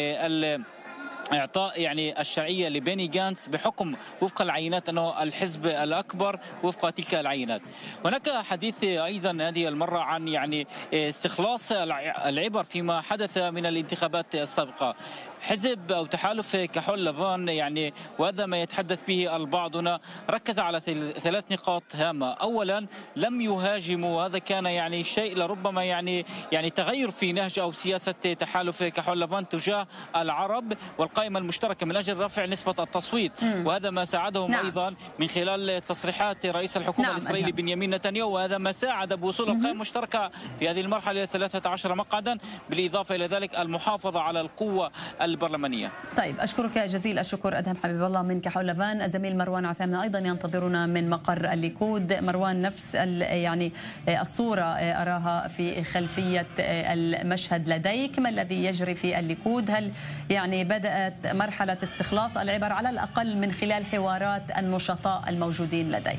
إعطاء يعني الشرعية لبيني جانتس بحكم وفق العينات أنه الحزب الأكبر وفق تلك العينات. هناك حديث أيضا هذه المرة عن يعني استخلاص العبر فيما حدث من الانتخابات السابقة. حزب أو تحالف كحول لافان يعني وهذا ما يتحدث به البعض هنا ركز على 3 نقاط هامة. أولا لم يهاجموا، وهذا كان يعني شيء لربما يعني تغير في نهج أو سياسة تحالف كحول لافان تجاه العرب والقائمة المشتركة من أجل رفع نسبة التصويت، وهذا ما ساعدهم أيضا من خلال تصريحات رئيس الحكومة الإسرائيلي بنيامين نتنياهو، وهذا ما ساعد بوصول القائمة المشتركة في هذه المرحلة إلى 13 مقعدا، بالإضافة إلى ذلك المحافظة على القوة البرلمانية. طيب أشكرك جزيل الشكر أدهم حبيب الله من كحول لافان. الزميل مروان عثامنة أيضا ينتظرنا من مقر الليكود. مروان، نفس يعني الصورة أراها في خلفية المشهد لديك، ما الذي يجري في الليكود؟ هل يعني بدأت مرحلة استخلاص العبر على الأقل من خلال حوارات النشطاء الموجودين لديك؟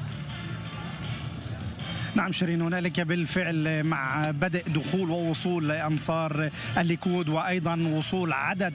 نعم شيرين، هنالك بالفعل مع بدء دخول ووصول أنصار الليكود وأيضا وصول عدد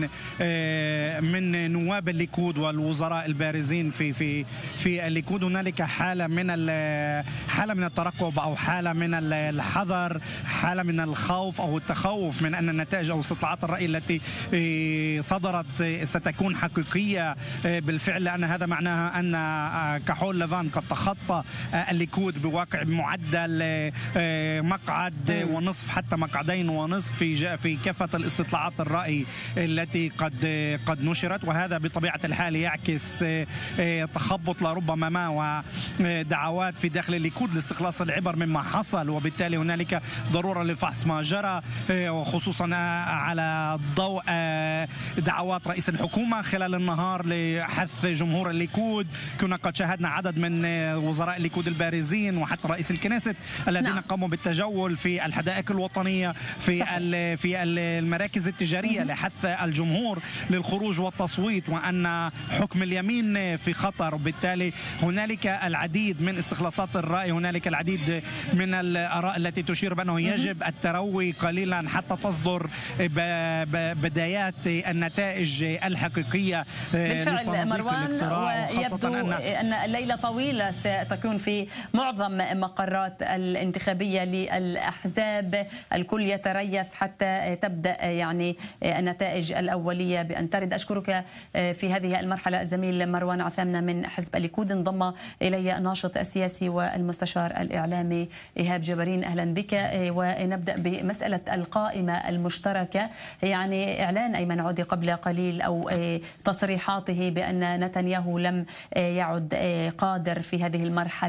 من نواب الليكود والوزراء البارزين في الليكود، هنالك حالة من الترقب أو حالة من الحذر، حالة من الخوف أو التخوف من أن النتائج أو استطلاعات الرأي التي صدرت ستكون حقيقية بالفعل، لأن هذا معناها أن كحول لافان قد تخطى الليكود بواقع معدل مقعد ونصف حتى مقعدين ونصف في كافة الاستطلاعات الرأي التي قد نشرت، وهذا بطبيعة الحال يعكس تخبط لربما ما ودعوات في داخل الليكود لاستخلاص العبر مما حصل، وبالتالي هنالك ضرورة لفحص ما جرى، خصوصا على ضوء دعوات رئيس الحكومة خلال النهار لحث جمهور الليكود. كنا قد شاهدنا عدد من وزراء الليكود البارزين وحتى رئيس الكنيست الذين قاموا بالتجول في الحدائق الوطنية في المراكز التجارية لحث الجمهور للخروج والتصويت، وأن حكم اليمين في خطر. وبالتالي هنالك العديد من استخلاصات الرأي، هنالك العديد من الآراء التي تشير بأنه يجب التروي قليلا حتى تصدر بدايات النتائج الحقيقية. بالفعل مروان، ويبدو أن الليلة طويلة ستكون في معظم مقرات الانتخابية للأحزاب، الكل يتريث حتى تبدأ يعني النتائج الأولية بأن ترد. أشكرك في هذه المرحلة الزميل مروان عثامنة من حزب الليكود. انضم إلي الناشط السياسي والمستشار الإعلامي إيهاب جبرين، أهلا بك. ونبدأ بمسألة القائمة المشتركة. يعني إعلان أيمن عودي قبل قليل أو تصريحاته بأن نتنياهو لم يعد قادر في هذه المرحلة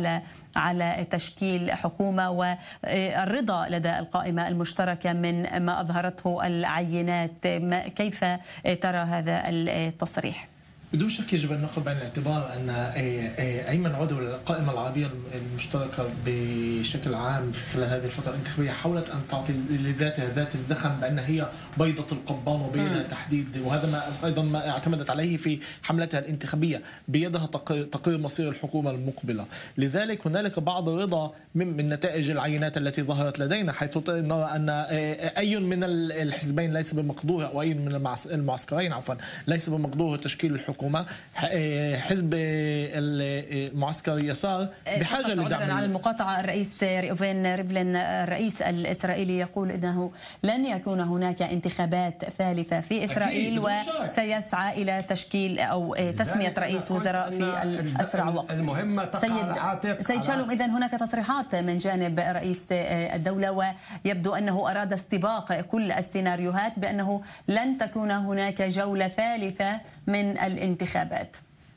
على تشكيل حكومة والرضا لدى القائمة المشتركة من ما أظهرته العينات. كيف ترى هذا التصريح؟ بدون شك يجب أن نأخذ بعين الاعتبار أن أيمن عضو القائمة العربية المشتركة بشكل عام خلال هذه الفترة الانتخابية حاولت أن تعطي لذاتها ذات الزخم بأن هي بيضة القضبان وبينها تحديد، وهذا ما أيضا ما اعتمدت عليه في حملتها الانتخابية، بيدها تقرير مصير الحكومة المقبلة. لذلك هنالك بعض الرضا من نتائج العينات التي ظهرت لدينا، حيث نرى أن أي من الحزبين ليس بمقدوره أو أي من المعسكرين عفوا ليس بمقدوره تشكيل الحكومة. حزب المعسكر اليسار بحاجة لدعم. على المقاطعة، الرئيس ريوفين ريفلين الرئيس الإسرائيلي يقول إنه لن يكون هناك انتخابات ثالثة في إسرائيل وسيسعى إلى تشكيل أو تسمية رئيس وزراء في الأسرع وقت. سيد شالوم، إذن هناك تصريحات من جانب رئيس الدولة ويبدو أنه أراد استباق كل السيناريوهات بأنه لن تكون هناك جولة ثالثة من الانتخابات.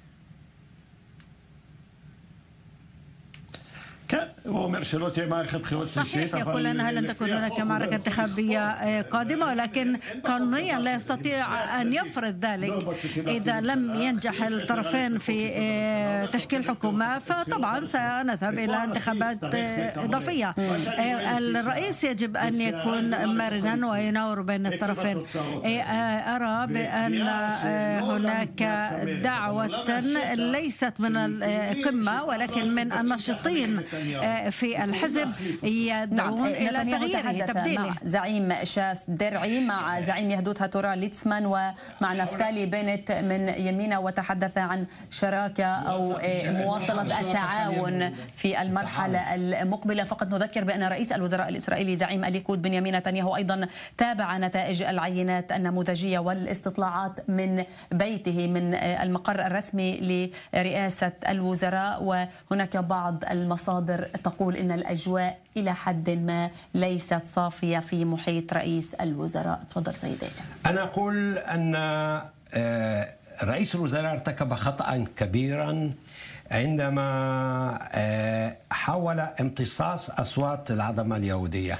صحيح، يقول أنها لن تكون هناك معركة انتخابية قادمة، ولكن قانونيا لا يستطيع أن يفرض ذلك. إذا لم ينجح الطرفين في تشكيل حكومة فطبعا سنذهب إلى انتخابات إضافية. الرئيس يجب أن يكون مرنا ويناور بين الطرفين. أرى بأن هناك دعوة ليست من القمة ولكن من الناشطين في الحزب يدعون إلى تغييره تبديله. مع زعيم شاس درعي، مع زعيم يهدوت هاتورا ليتسمان، ومع نفتالي بنت من يمينة، وتحدث عن شراكة أو مواصلة التعاون في المرحلة المقبلة. فقط نذكر بأن رئيس الوزراء الإسرائيلي زعيم الليكود بنيامين نتنياهو أيضا تابع نتائج العينات النموذجية والاستطلاعات من بيته، من المقر الرسمي لرئاسة الوزراء. وهناك بعض المصادر تقول إن الأجواء إلى حد ما ليست صافية في محيط رئيس الوزراء. تفضل سيد إيليا. أنا أقول أن رئيس الوزراء ارتكب خطأ كبيرا عندما حاول امتصاص أصوات العظمة اليهودية،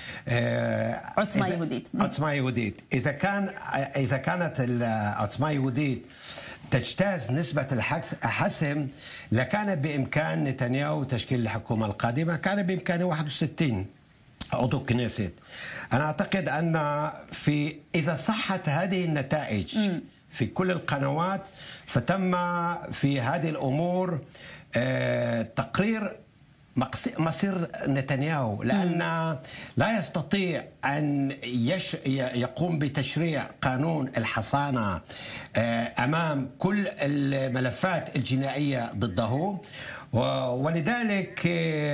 عظمة يهوديت. إذا كانت العظمة يهوديت تجتاز نسبة الحسم لكان بإمكان نتنياهو تشكيل الحكومة القادمة، كان بإمكانه 61 عضو كنيست. أنا أعتقد أن إذا صحت هذه النتائج في كل القنوات فتم في هذه الأمور تقرير مصير نتنياهو، لأن لا يستطيع أن يقوم بتشريع قانون الحصانة أمام كل الملفات الجنائية ضده، ولذلك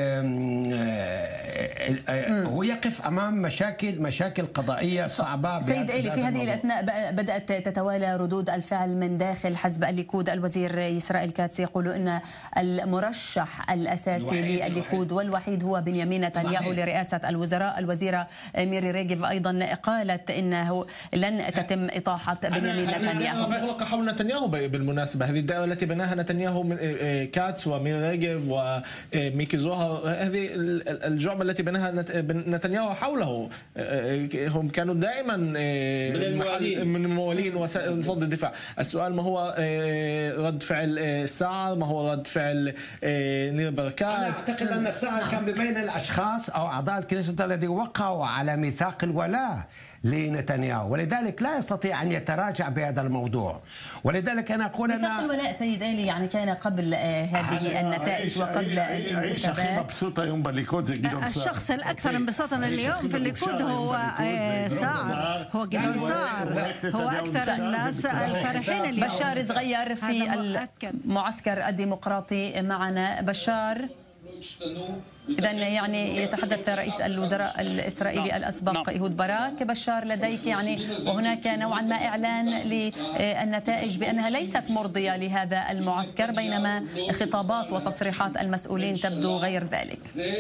هو يقف أمام مشاكل قضائية صعبة. سيد إيلي، في هذه الأثناء بدأت تتوالى ردود الفعل من داخل حزب الليكود. الوزير إسرائيل كاتس يقول أن المرشح الأساسي للليكود والوحيد هو بنيامين نتنياهو لرئاسة الوزراء. الوزيرة ميري ريغيف أيضا قالت إنه لن تتم إطاحة بنيامين نتنياهو. أنا أغلق حول نتنياهو بالمناسبة. هذه الدائرة التي بناها نتنياهو من كاتس وميري ريغيف وميكي زوهر، هذه الجعبة التي بناها نتنياهو حوله، هم كانوا دائما من الموالين وسائل صد الدفاع. السؤال ما هو رد فعل سعر، ما هو رد فعل نير بركات؟ أنا أعتقد أن السعر كان بين الأشخاص أو أعضاء الكنيسة الذي وقعوا على ميثاق الولاء لنتنياهو، ولذلك لا يستطيع أن يتراجع بهذا الموضوع. ولذلك أنا أقول ميثاق الولاء سيد إيلي يعني كان قبل هذه النتائج وقبل الانتخابات. الشخص الأكثر انبساطا اليوم في الليكود هو سعر، هو جدعون سعر، هو أكثر الناس الفرحين اليوم. بشار صغير في المعسكر الديمقراطي معنا. بشار، إذا يعني يتحدث رئيس الوزراء الإسرائيلي الأسبق إيهود باراك. بشار، لديك يعني وهناك نوعا ما إعلان للنتائج بأنها ليست مرضية لهذا المعسكر، بينما خطابات وتصريحات المسؤولين تبدو غير ذلك.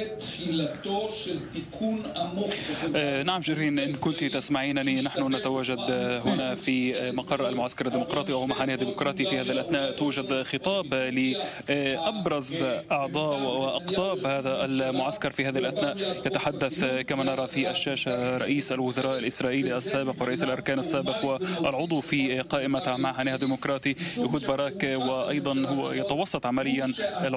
نعم شيرين، إن كنت تسمعينني، نحن نتواجد هنا في مقر المعسكر الديمقراطي أو محانية الديمقراطي. في هذا الأثناء توجد خطاب لأبرز أعضاء وأقطاب هذا المعسكر. في هذا الأثناء يتحدث كما نرى في الشاشة رئيس الوزراء الإسرائيلي السابق ورئيس الأركان السابق والعضو في قائمة محانية الديمقراطي إيهود باراك، وأيضا هو يتوسط عمليا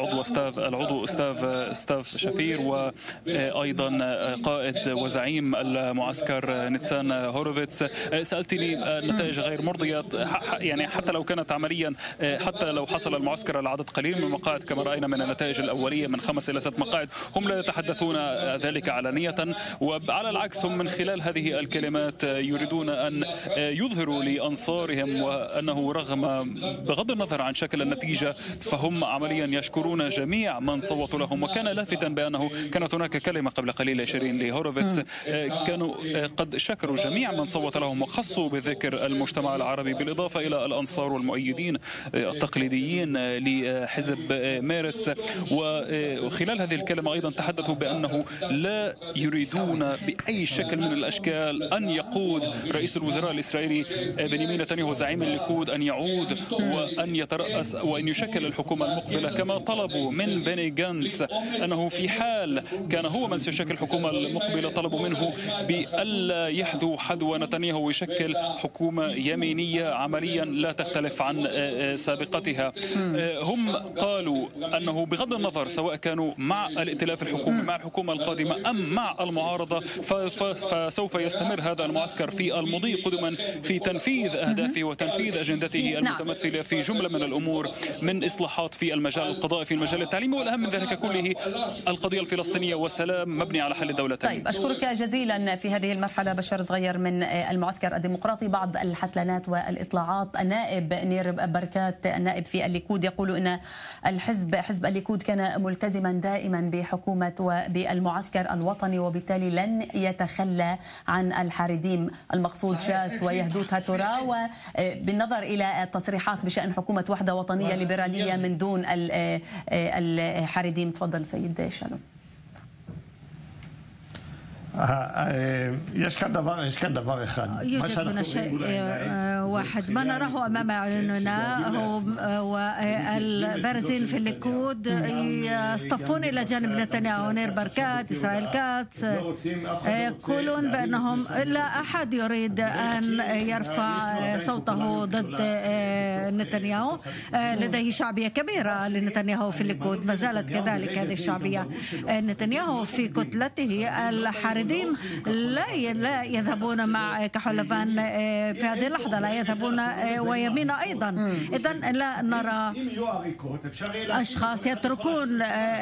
العضو أستاذ شفير، وأيضا قائد وزعيم المعسكر نيتسان هوروفيتس. سألتني نتائج غير مرضية، يعني حتى لو كانت عمليا، حتى لو حصل المعسكر على عدد قليل من المقاعد كما رأينا من النتائج الأولية من 5 إلى 6 مقاعد، هم لا يتحدثون ذلك علانية، وعلى العكس هم من خلال هذه الكلمات يريدون أن يظهروا لأنصارهم وأنه بغض النظر عن شكل النتيجة فهم عمليا يشكرون جميع من صوتوا لهم. وكان لافتا بأنه كانت هناك كلمة قبل قليل شيرين لهوروفيتس، كانوا قد شكروا جميع من صوت لهم وخصوا بذكر المجتمع العربي، بالإضافة إلى الأنصار والمؤيدين التقليديين لحزب ميرتس. وخلال هذه الكلمة أيضا تحدثوا بأنه لا يريدون بأي شكل من الأشكال أن يقود رئيس الوزراء الإسرائيلي بنيامين نتنياهو زعيم الليكود أن يعود وأن يترأس وأن يشكل الحكومة المقبلة، كما طلبوا من بني جانتس أنه في حال كان هو من سيشكل الحكومة المقبلة طلبوا منه بألا يحذو حذو نتنياهو ويشكل حكومة يمينية عمليا لا تختلف عن سابقتها. هم قالوا أنه بغض النظر سواء كانوا مع الائتلاف الحكومي مع الحكومة القادمة أم مع المعارضة، فسوف يستمر هذا المعسكر في المضي قدما في تنفيذ أهدافه وتنفيذ أجندته المتمثلة في جملة من الأمور، من إصلاحات في المجال القضائي، في المجال التعليمي، والأهم من ذلك كله القضية الفلسطينية والسلام مبني على حل الدولتين. طيب، أشكرك جزيلا في هذه المرحلة بشار صغير من المعسكر الديمقراطي. بعض الحثلانات والإطلاعات، النائب نير بركات النائب في الليكود يقول أن حزب الليكود كان ملتزما دائما بحكومة وبالمعسكر الوطني، وبالتالي لن يتخلى عن الحارديم، المقصود شاس ويهدوت هاتورا، وبالنظر إلى التصريحات بشأن حكومة وحدة وطنية ليبرالية من دون الحارديم. تفضل سيد شالوم. يوجد هنا شيء واحد ما نراه أمام عيوننا، هو البارزين في الليكود يصطفون إلى جانب نتنياهو، نير بركات، إسرائيل كاتس، يقولون بأنهم لا أحد يريد أن يرفع صوته ضد نتنياهو. لديه شعبية كبيرة لنتنياهو في الليكود، ما زالت كذلك هذه الشعبية. نتنياهو في كتلته الحارديم لا يذهبون مع كحلفان في هذه اللحظة، لا يذهبون ويمين أيضا. إذن لا نرى أشخاص يتركون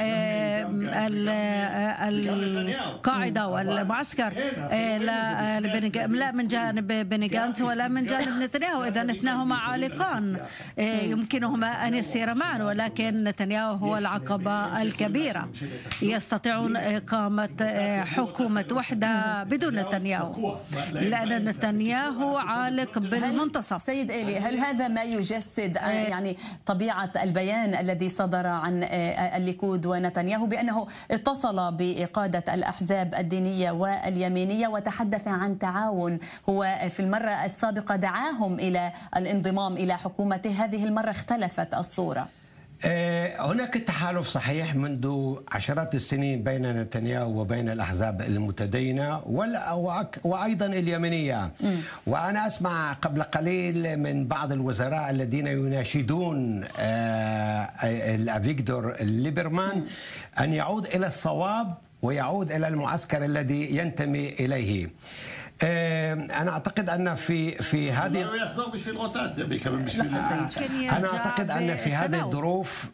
القاعدة والمعسكر لا من جانب بني جانتس ولا من جانب نتنياهو. إذن اثناهما عالقان يمكنهما أن يسير معا، ولكن نتنياهو هو العقبة الكبيرة. يستطيعون إقامة حكومة وحدة بدون نتنياهو، لأن نتنياهو عالق بالمنتصف. سيد إيلي، هل هذا ما يجسد يعني طبيعة البيان الذي صدر عن الليكود ونتنياهو بأنه اتصل بقادة الأحزاب الدينية واليمينية وتحدث عن تعاون؟ هو في المرة السابقة دعاهم إلى الانضمام إلى حكومته، هذه المرة اختلفت الصورة. هناك تحالف صحيح منذ عشرات السنين بين نتنياهو وبين الأحزاب المتدينة وأيضا اليمينية. وأنا أسمع قبل قليل من بعض الوزراء الذين يناشدون أفيغدور ليبرمان أن يعود إلى الصواب ويعود إلى المعسكر الذي ينتمي إليه. أنا أعتقد أن في هذه الظروف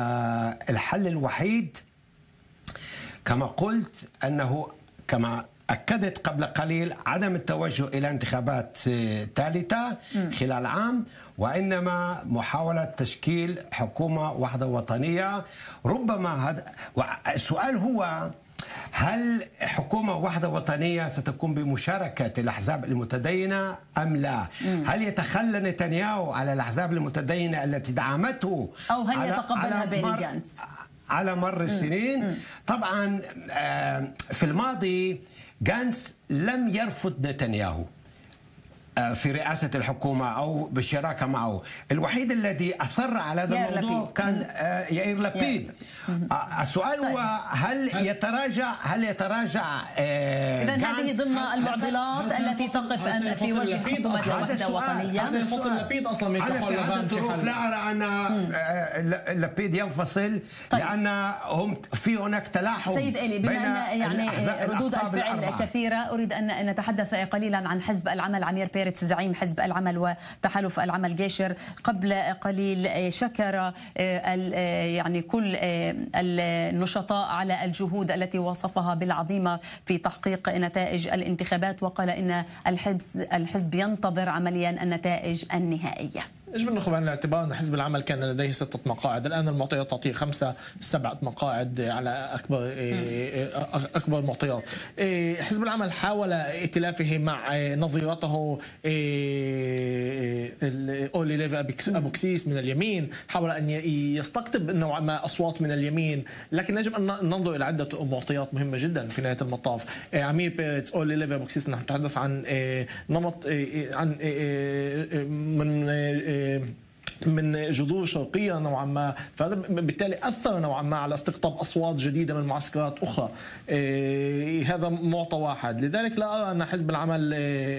الحل الوحيد كما قلت أنه كما أكدت قبل قليل عدم التوجه إلى انتخابات ثالثة خلال عام، وإنما محاولة تشكيل حكومة وحدة وطنية. ربما هذا السؤال هو: هل حكومة وحدة وطنية ستكون بمشاركة الأحزاب المتدينة أم لا؟ هل يتخلى نتنياهو على الأحزاب المتدينة التي دعمته أو هل يتقبلها بيني جانتس على مر السنين؟ طبعا في الماضي جانتس لم يرفض نتنياهو في رئاسة الحكومة أو بالشراكة معه. الوحيد الذي أصر على هذا الموضوع كان يائير لبيد. السؤال هو: هل يتراجع إذن هذه ضمن المعضلات التي تقف في وجه حكومة وحدة وطنية؟ لبيد أصلا في هذه الظروف لا أرى أن لبيد ينفصل، لأن في هناك تلاحم. سيد إلي، بما أن يعني ردود الفعل كثيرة، أريد أن نتحدث قليلا عن حزب العمل. عمير بيرتس زعيم حزب العمل وتحالف العمل جيشر قبل قليل شكر يعني كل النشطاء على الجهود التي وصفها بالعظيمة في تحقيق نتائج الانتخابات، وقال إن الحزب ينتظر عمليا النتائج النهائية. يجب أن نأخذ بعين الاعتبار أن حزب العمل كان لديه 6 مقاعد، الآن المعطيات تعطيه 5-7 مقاعد على أكبر المعطيات. حزب العمل حاول ائتلافه مع نظيرته أولي ليفي أبوكسيس من اليمين، حاول أن يستقطب نوعا ما أصوات من اليمين، لكن يجب أن ننظر إلى عدة معطيات مهمة جدا في نهاية المطاف. عمير بيرتس، أولي ليفي أبوكسيس، نحن نتحدث عن نمط من جذور شرقية نوعا ما، فهذا بالتالي أثر نوعا ما على استقطاب أصوات جديدة من معسكرات أخرى. هذا معطى واحد. لذلك لا أرى أن حزب العمل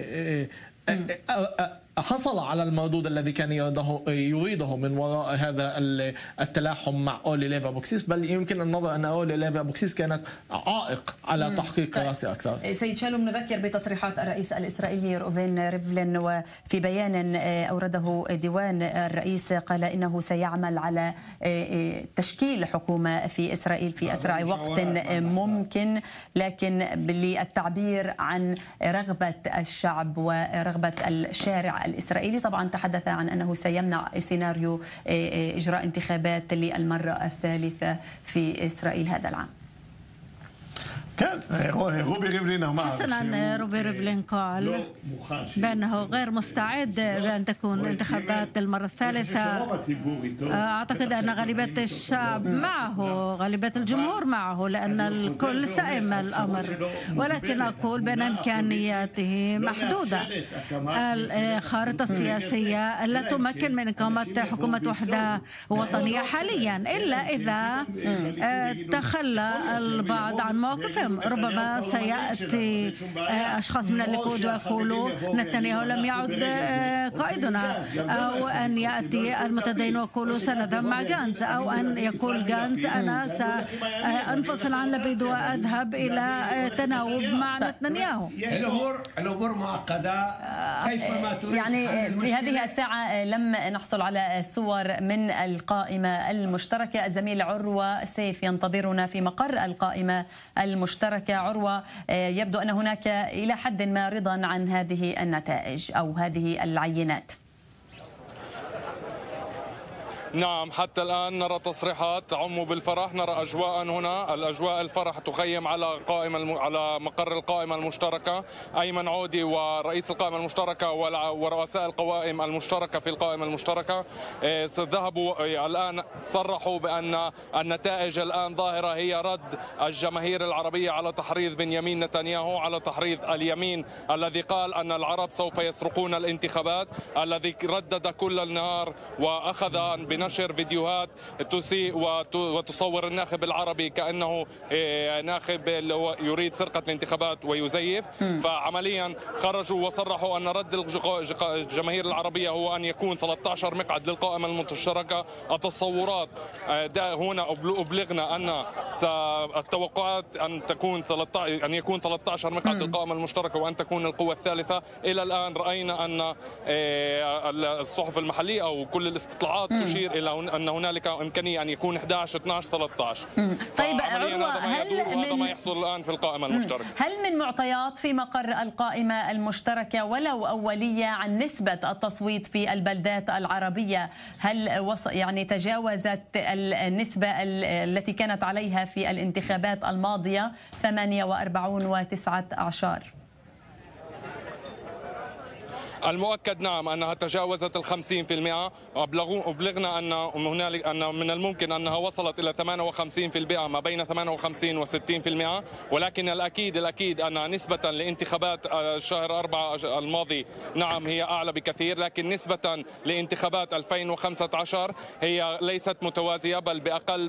حصل على المردود الذي كان يريده من وراء هذا التلاحم مع أولي ليفي أبوكسيس، بل يمكن النظر أن أولي ليفي أبوكسيس كانت عائق على تحقيق كراسي أكثر. سيد شالوم، نذكر بتصريحات الرئيس الإسرائيلي روفين ريفلين، وفي بيان أورده ديوان الرئيس قال إنه سيعمل على تشكيل حكومة في إسرائيل في أسرع وقت ممكن، لكن للتعبير عن رغبة الشعب ورغبة الشارع الإسرائيلي. طبعا تحدث عن أنه سيمنع سيناريو إجراء انتخابات للمرة الثالثة في إسرائيل هذا العام. حسنا، روبي ريفلين قال بأنه غير مستعد بأن تكون انتخابات المرة الثالثة. أعتقد أن غالبية الشعب معه، غالبية الجمهور معه، لأن الكل سئم الأمر، ولكن أقول بأن إمكانياته محدودة. الخارطة السياسية لا تمكن من إقامة حكومة وحدة وطنية حاليا، إلا إذا تخلى البعض عن موقفهم. ربما سيأتي أشخاص من الليكود ويقولوا نتنياهو لم يعد قائدنا، أو أن يأتي المتدين ويقولوا سنذهب مع جانتس، أو أن يقول جانتس أنا سأنفصل عن لبيد وأذهب إلى تناوب مع نتنياهو. الأمور معقدة كيفما تريد. يعني في هذه الساعة لم نحصل على صور من القائمة المشتركة. الزميل عروة سيف ينتظرنا في مقر القائمة المشتركة. عروة، يبدو أن هناك إلى حد ما رضا عن هذه النتائج أو هذه العينات. نعم، حتى الآن نرى تصريحات تعم بالفرح، نرى أجواء هنا، الأجواء الفرح تخيم على على مقر القائمة المشتركة. أيمن عودي ورئيس القائمة المشتركة ورؤساء القوائم المشتركة في القائمة المشتركة ذهبوا الآن، صرحوا بأن النتائج الآن ظاهرة هي رد الجماهير العربية على تحريض بنيامين نتنياهو، على تحريض اليمين الذي قال أن العرب سوف يسرقون الانتخابات، الذي ردد كل النهار وأخذ نشر فيديوهات تسيء وتصور الناخب العربي كأنه ناخب يريد سرقة الانتخابات ويزيف. فعمليا خرجوا وصرحوا أن رد الجماهير العربية هو أن يكون 13 مقعد للقائمة المشتركة. التصورات هنا أبلغنا أن التوقعات أن يكون 13 مقعد للقائمة المشتركة وأن تكون القوة الثالثة. إلى الآن رأينا أن الصحف المحلية أو كل الاستطلاعات تشير التفكير إلى أن هنالك إمكانية أن يكون 11 12 13. طيب عروة، هذا ما يحصل الآن في القائمة المشتركة. هل من معطيات في مقر القائمة المشتركة ولو أولية عن نسبة التصويت في البلدات العربية؟ هل يعني تجاوزت النسبة التي كانت عليها في الانتخابات الماضية 48.19%؟ المؤكد نعم أنها تجاوزت 50%. أبلغنا أن من الممكن أنها وصلت إلى 58%، ما بين 58 و 60%. ولكن الأكيد أن نسبة لانتخابات شهر 4 الماضي نعم هي أعلى بكثير، لكن نسبة لانتخابات 2015 هي ليست متوازية، بل بأقل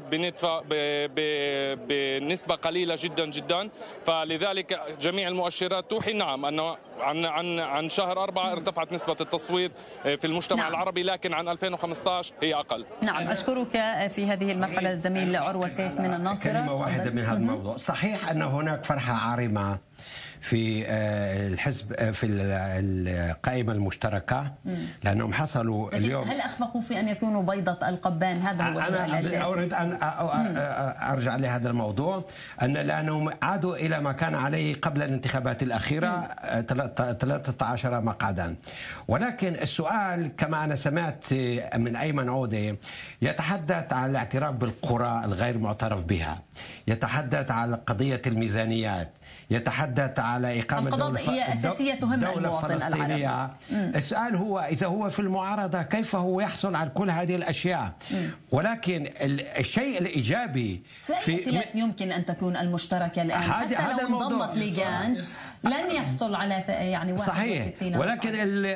بنسبة قليلة جدا جدا. فلذلك جميع المؤشرات توحي نعم أنه عن شهر 4 ارتفعت نسبة التصويت في المجتمع العربي، لكن عن 2015 هي أقل. نعم، أشكرك في هذه المرحلة الزميل عروة سيف من الناصرة. كلمة واحدة من هذا الموضوع. صحيح أن هناك فرحة عارمة في الحزب في القائمة المشتركة لأنهم حصلوا اليوم. هل أخفقوا في أن يكونوا بيضة القبان؟ هذا هو السؤال الأساسي. أنا أريد أن أرجع لهذا الموضوع، لأنهم عادوا إلى ما كان عليه قبل الانتخابات الأخيرة 13 مقعدا. ولكن السؤال كما أنا سمعت من أيمن عودة يتحدث عن الاعتراف بالقرى الغير معترف بها، يتحدث عن قضية الميزانيات، يتحدث على إقامة دولة فلسطينية. السؤال هو إذا هو في المعارضة كيف هو يحصل على كل هذه الأشياء؟ ولكن الشيء الإيجابي في يمكن أن تكون المشتركة الآن حتى لو انضمت لجانتس لن يحصل على يعني صحيح. ولكن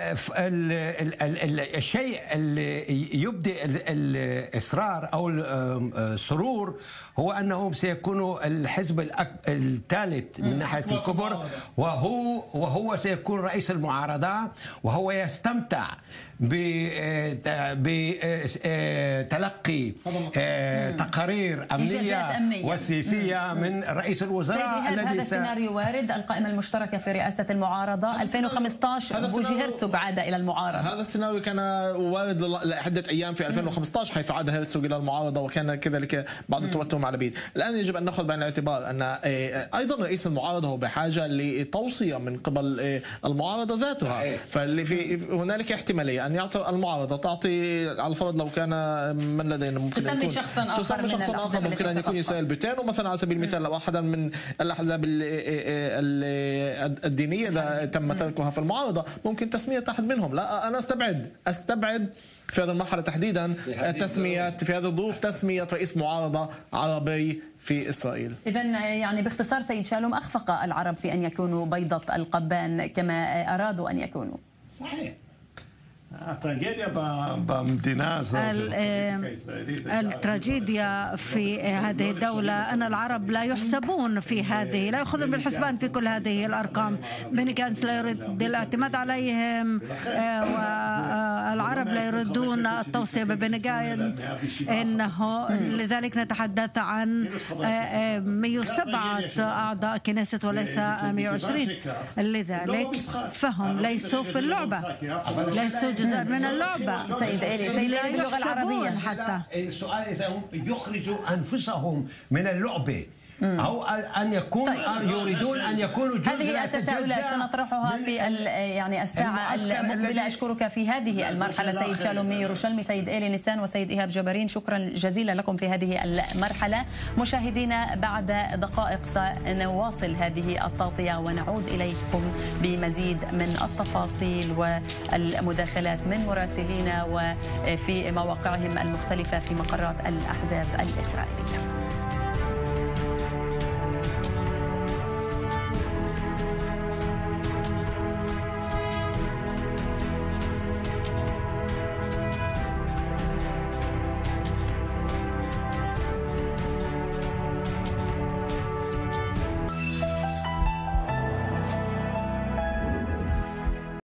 الشيء اللي يبدي الإصرار أو السرور هو أنهم سيكونوا الحزب الثالث من ناحية الكبر، وهو سيكون رئيس المعارضة، وهو يستمتع بتلقي تقارير أمنية وسياسية من رئيس الوزراء. هذا السيناريو وارد؟ القائمة المشتركة في رئاسة المعارضة 2015 بوجي هرتسوغ عاد إلى المعارضة. هذا السيناريو كان وارد لعدة أيام في 2015 حيث عاد هرتسوغ إلى المعارضة وكان كذلك بعض التوتر مع البيد. الآن يجب أن نأخذ بعين الاعتبار أن أيضا رئيس المعارضة هو بحاجة لتوصية من قبل المعارضة ذاتها، هنالك احتمالية أن يعطي المعارضة تعطي على الفرض لو كان من لدينا ممكن تسمي شخصا آخر ممكن أن يكون يسائل بيتين، ومثلا على سبيل المثال لو أحدا من الأحزاب الدينية تم تركها في المعارضة ممكن تسمية أحد منهم. لا، أنا أستبعد في هذه المرحلة تحديدا تسمية في هذه الظروف تسمية رئيس معارضة عربي في إسرائيل. إذن يعني باختصار سيد شالوم، أخفق العرب في أن يكونوا بيضة القبان كما أرادوا أن يكونوا. صحيح. التراجيديا في هذه الدولة أن العرب لا يحسبون في هذه، لا يأخذون بالحسبان في كل هذه الأرقام. بني جانتس لا يريد الاعتماد عليهم، والعرب لا يريدون التوصية ببني جانتس. إنه لذلك نتحدث عن 107 أعضاء كنيسة وليس 120. لذلك فهم ليسوا في اللعبة، ليسوا جزء من اللعبة. سيد إلي لا اللغة العربية حتى. السؤال إذا هم يخرجوا أنفسهم من اللعبة أو أن يكون يريدون أن يكونوا جزء. هذه التساؤلات سنطرحها في يعني الساعة المقبلة. أشكرك في هذه المرحلة سيد شالوم يروشلمي، سيد إلي نيسان، وسيد إيهاب جبارين. شكرا جزيلا لكم في هذه المرحلة. مشاهدينا، بعد دقائق سنواصل هذه التغطية ونعود إليكم بمزيد من التفاصيل والمداخلات من مراسلينا وفي مواقعهم المختلفة في مقرات الأحزاب الإسرائيلية.